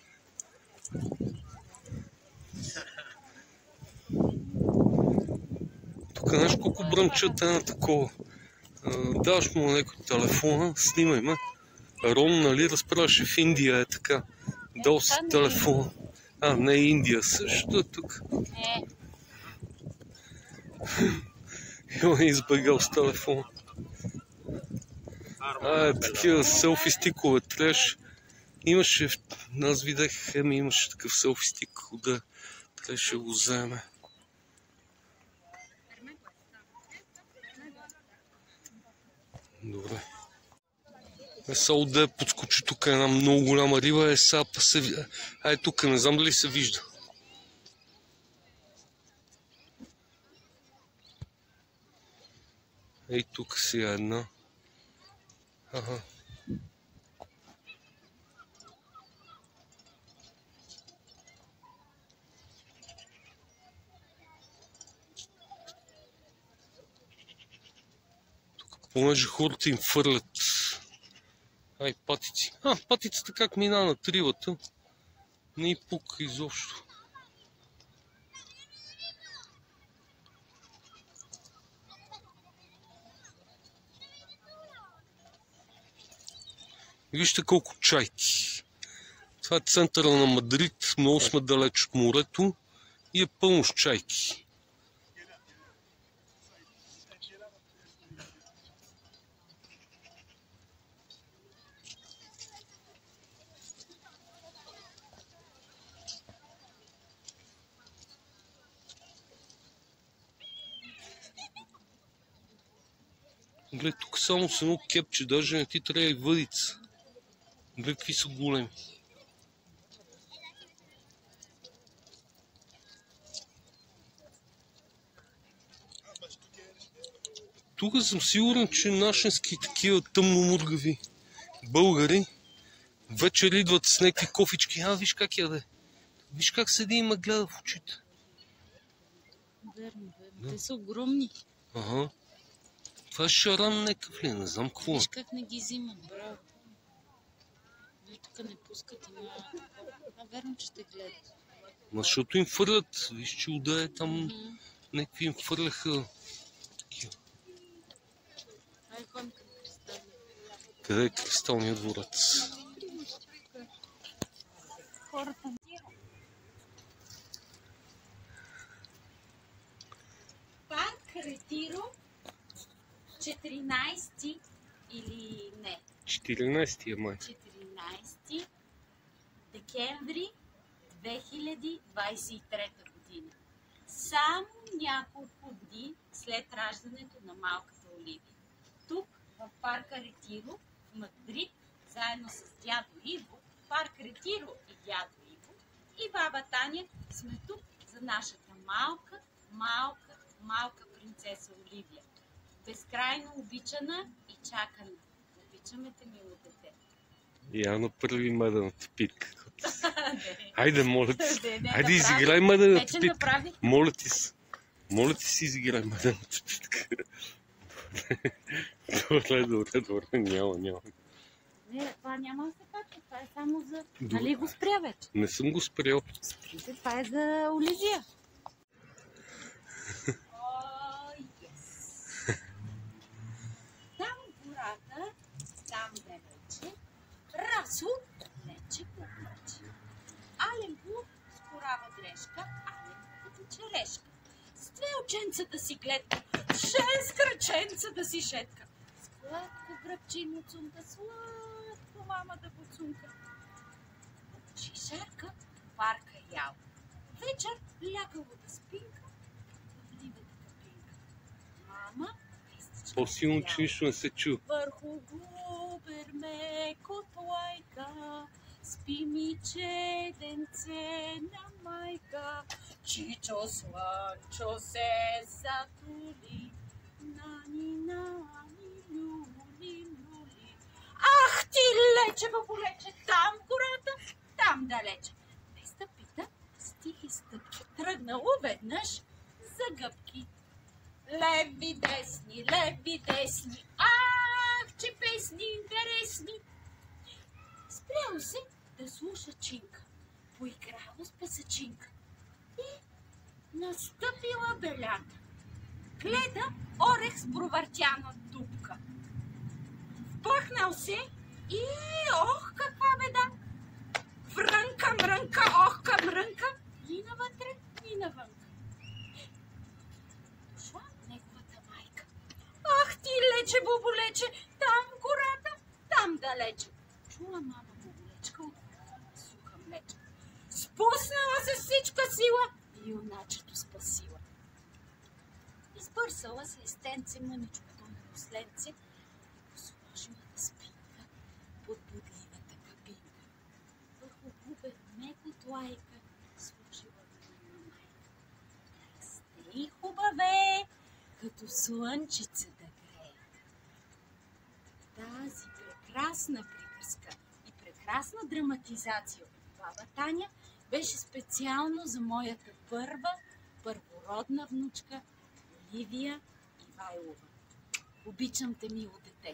Тук знаеш колко бръмчат на такова. Даваш му на някой телефона, снимай ме. Ром, нали, разправяше в Индия е така. Дал си телефон. Не Индия, също е тук. И он е избегал с телефон. Такива селфи стикове трябваше. Имаше, аз видях, имаше такъв селфи стик, да трябваше да го вземе. Добре. Сега да подскочи тук една много голяма риба, сега па се... тук, не знам дали се вижда. Ей тук си е една. Ага. Тук понеже хората им фърлят патици. Патицата как мина на тривата. Не и пука изобщо. Вижте колко чайки. Това е центъра на Мадрид, много сме далеч от морето и е пълно с чайки. Глед, тук само с едно кепче, даже не ти трябва и въдица. Глед, какви са големи. Тук съм сигурен, че нашински такива тъмномургави българи вечер идват с някакви кофички. Виж как яде. Виж как седи и ме гледа в очите. Верно. Те са огромни. Ага. Това е шаран някакъв ли? Не знам какво. Виж как не ги взимат, браво. Тук не пускат верно, че те гледат. Защото им фърлят. Виж, че уда е там. Някакви им фърляха. Ходим към кристалния. Къде е кристалният дворец? Хората. Парк Ретиро 14 или не? 14 май. 14 декември 2023 година. Само няколко дни след раждането на малката Оливия. Тук, в парка Ретиро, в Мадрид, заедно с дядо Иво, парк Ретиро и дядо Иво и баба Таня сме тук за нашата малка принцеса Оливия. Безкрайно обичана и чакана. Обичаме те, мило дете. Я направи медената питка. Хайде, моля ти. Хайде, изиграй медената питка. Моля ти се. Моля ти си, изиграй медената питка. Добре, няма. Не, това няма да се качва, това е само за... Нали го спря вече? Не съм го спрял. Сприте, това е за Оливия. Там гората, там девече, Расо, лече кукаче. Аленко скорава дрежка, Аленко като черешка. С две оченца да си гледка, 6 краченца да си шетка. Сладко гръбчино цунка, сладко мама да поцунка. Шишарка парка ял. Вечер лягало да спинка, ливата капинка. По-силно, че нищо не се чу. Върху губер меко тлайка, спи ми чеденце на майка. Чичо слънчо се затули, нани, люли, люли. Ах ти лече, бабулече, там гората, там далече. Те стъпита с тихи стъпки, тръгнало веднъж за гъбки. Леви, десни, ах, че песни интересни. Спрял се да слуша чинка, поиграло с песачинка и настъпила белята. Гледа орех с провъртяна дупка. Впъхнал се и ох, каква беда! Врънка, мрънка, охка, мрънка, ни навътре, ни навънка. Дошла неговата майка. Ах ти, лече, боболече, там гората, там далече. Чула мама боболечка от суха млечка. Спуснала се всичка сила и юначето спасила. Избърсала се естенце мъничкото на последце и го сложила на спинка под будливата кабинка. Върху губер меко тлайка сложила на майка. Расте и хубаве, като слънчица да грее. Тази прекрасна приказка и прекрасна драматизация от баба Таня беше специално за моята първородна внучка Оливия Ивайлова. Обичам те, мило дете!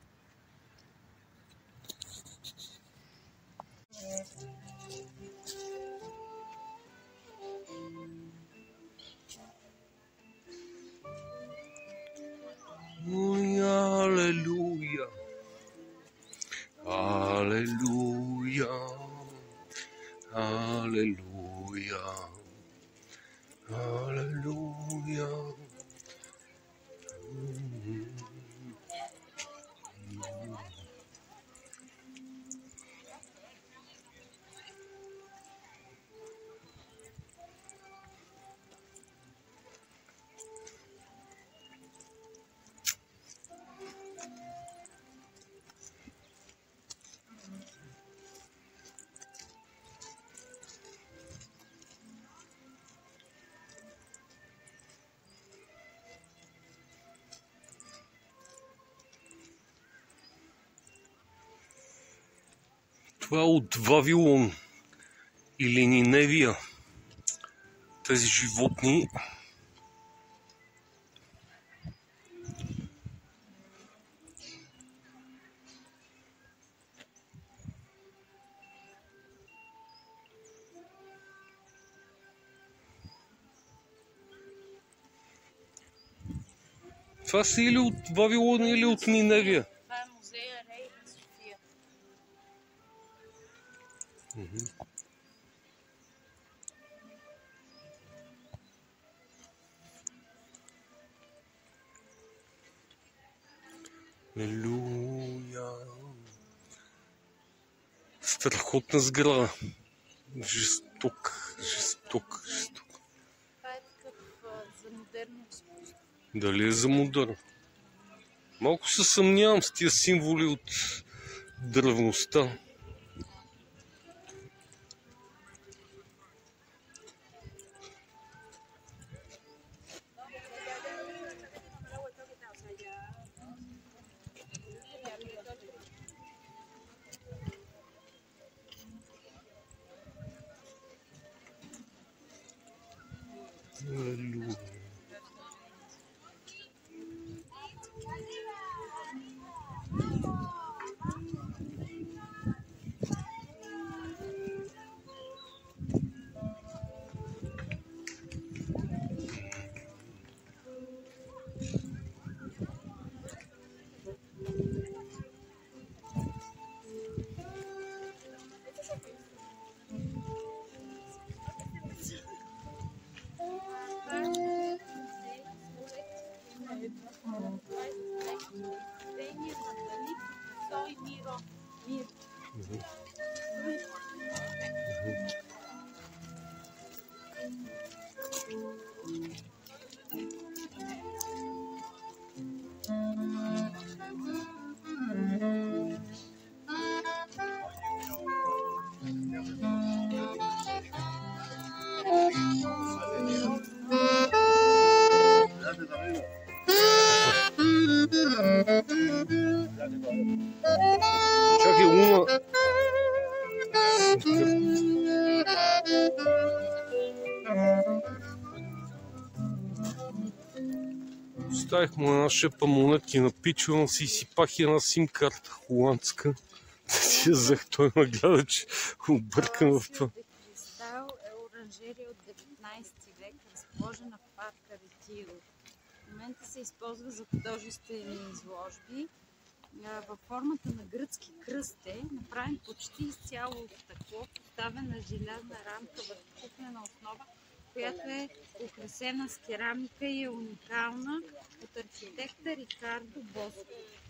Алелуя! Алелуя! Алелуя! Алелуя! Това е от Вавилон или Ниневия. Тези животни това са или от Вавилон, или от Ниневия. Това е музея Рей на София. Алелуя! Страхотна сграда. Жесток. Това е такъв за модерно изкуство. Дали е за модерн? Малко се съмнявам с тия символи от древността. Алелуя. Оставих му една шепа монетки на пичо, но си изсипах една сим-карта холандска. Да си я взех, той ме гледа, че объркам в това. Кристал е оранжерия от 19 век, разположена в парка Ретиро. В момента се използва за художествени изложби. Във формата на гръцки кръст е, направен почти изцяло от стъкло, поставена желязна рамка върху кухнена основа, която е украсена с керамика и е уникална от архитекта Рикардо Боско.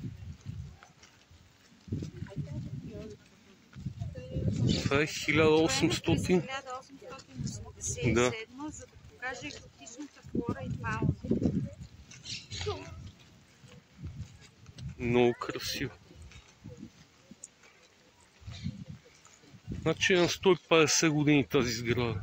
Това е 1800. 1887, да. За да покаже екзотичната флора и фауна. Много красиво. Значи на 150 години тази сграда.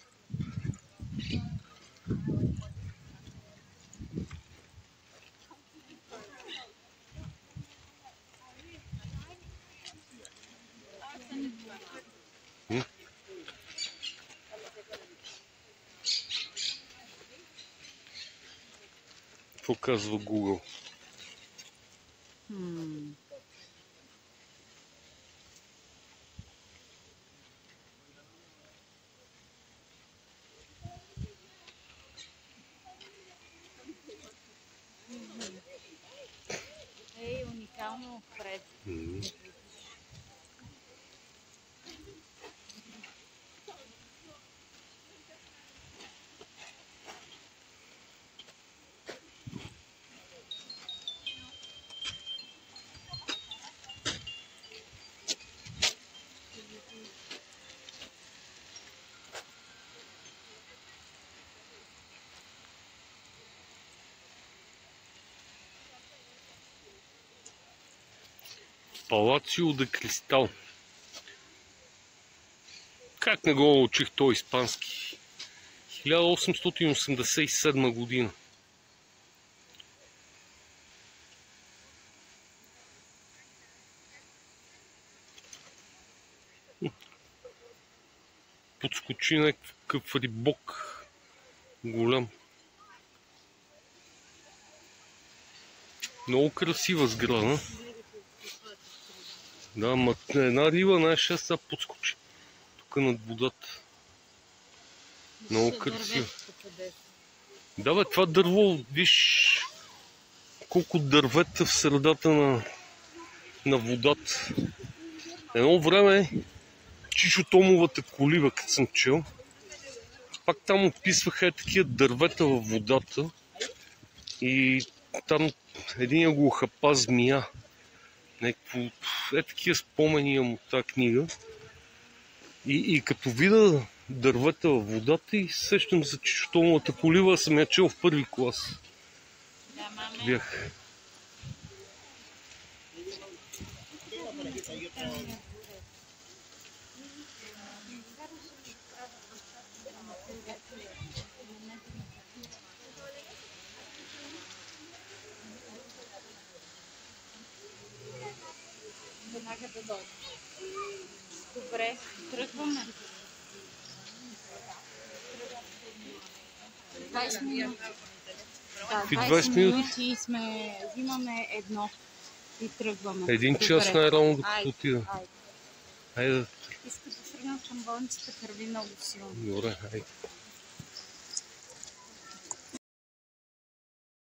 Какво казва Google? Е уникално пред. Палацио де Кристал. Как не го учих той испански? 1887 година. Подскочи някакъв рибок. Голям. Много красива сграда. Да, ма една риба най-6 сега подскочи. Тук над водата. Много красиво. Да бе, това дърво, виж колко дървета в средата на водата. Едно време Чичо Томовата колиба, като съм чел, пак там описваха такива дървета във водата и там един го хапа змия. Такива спомени имам от тази книга. И като видя дървета във водата и сещам за Чичо Томовата колиба, съм я чел в първи клас. Бях. Веднага да дойде. Добре, тръгваме. 20 минути. Да, 20 минути взимаме едно и тръгваме. Един час най-рано докато отида. Хайде. Иска да тръгнем към болницата, хърви много силно. Добре, хайде.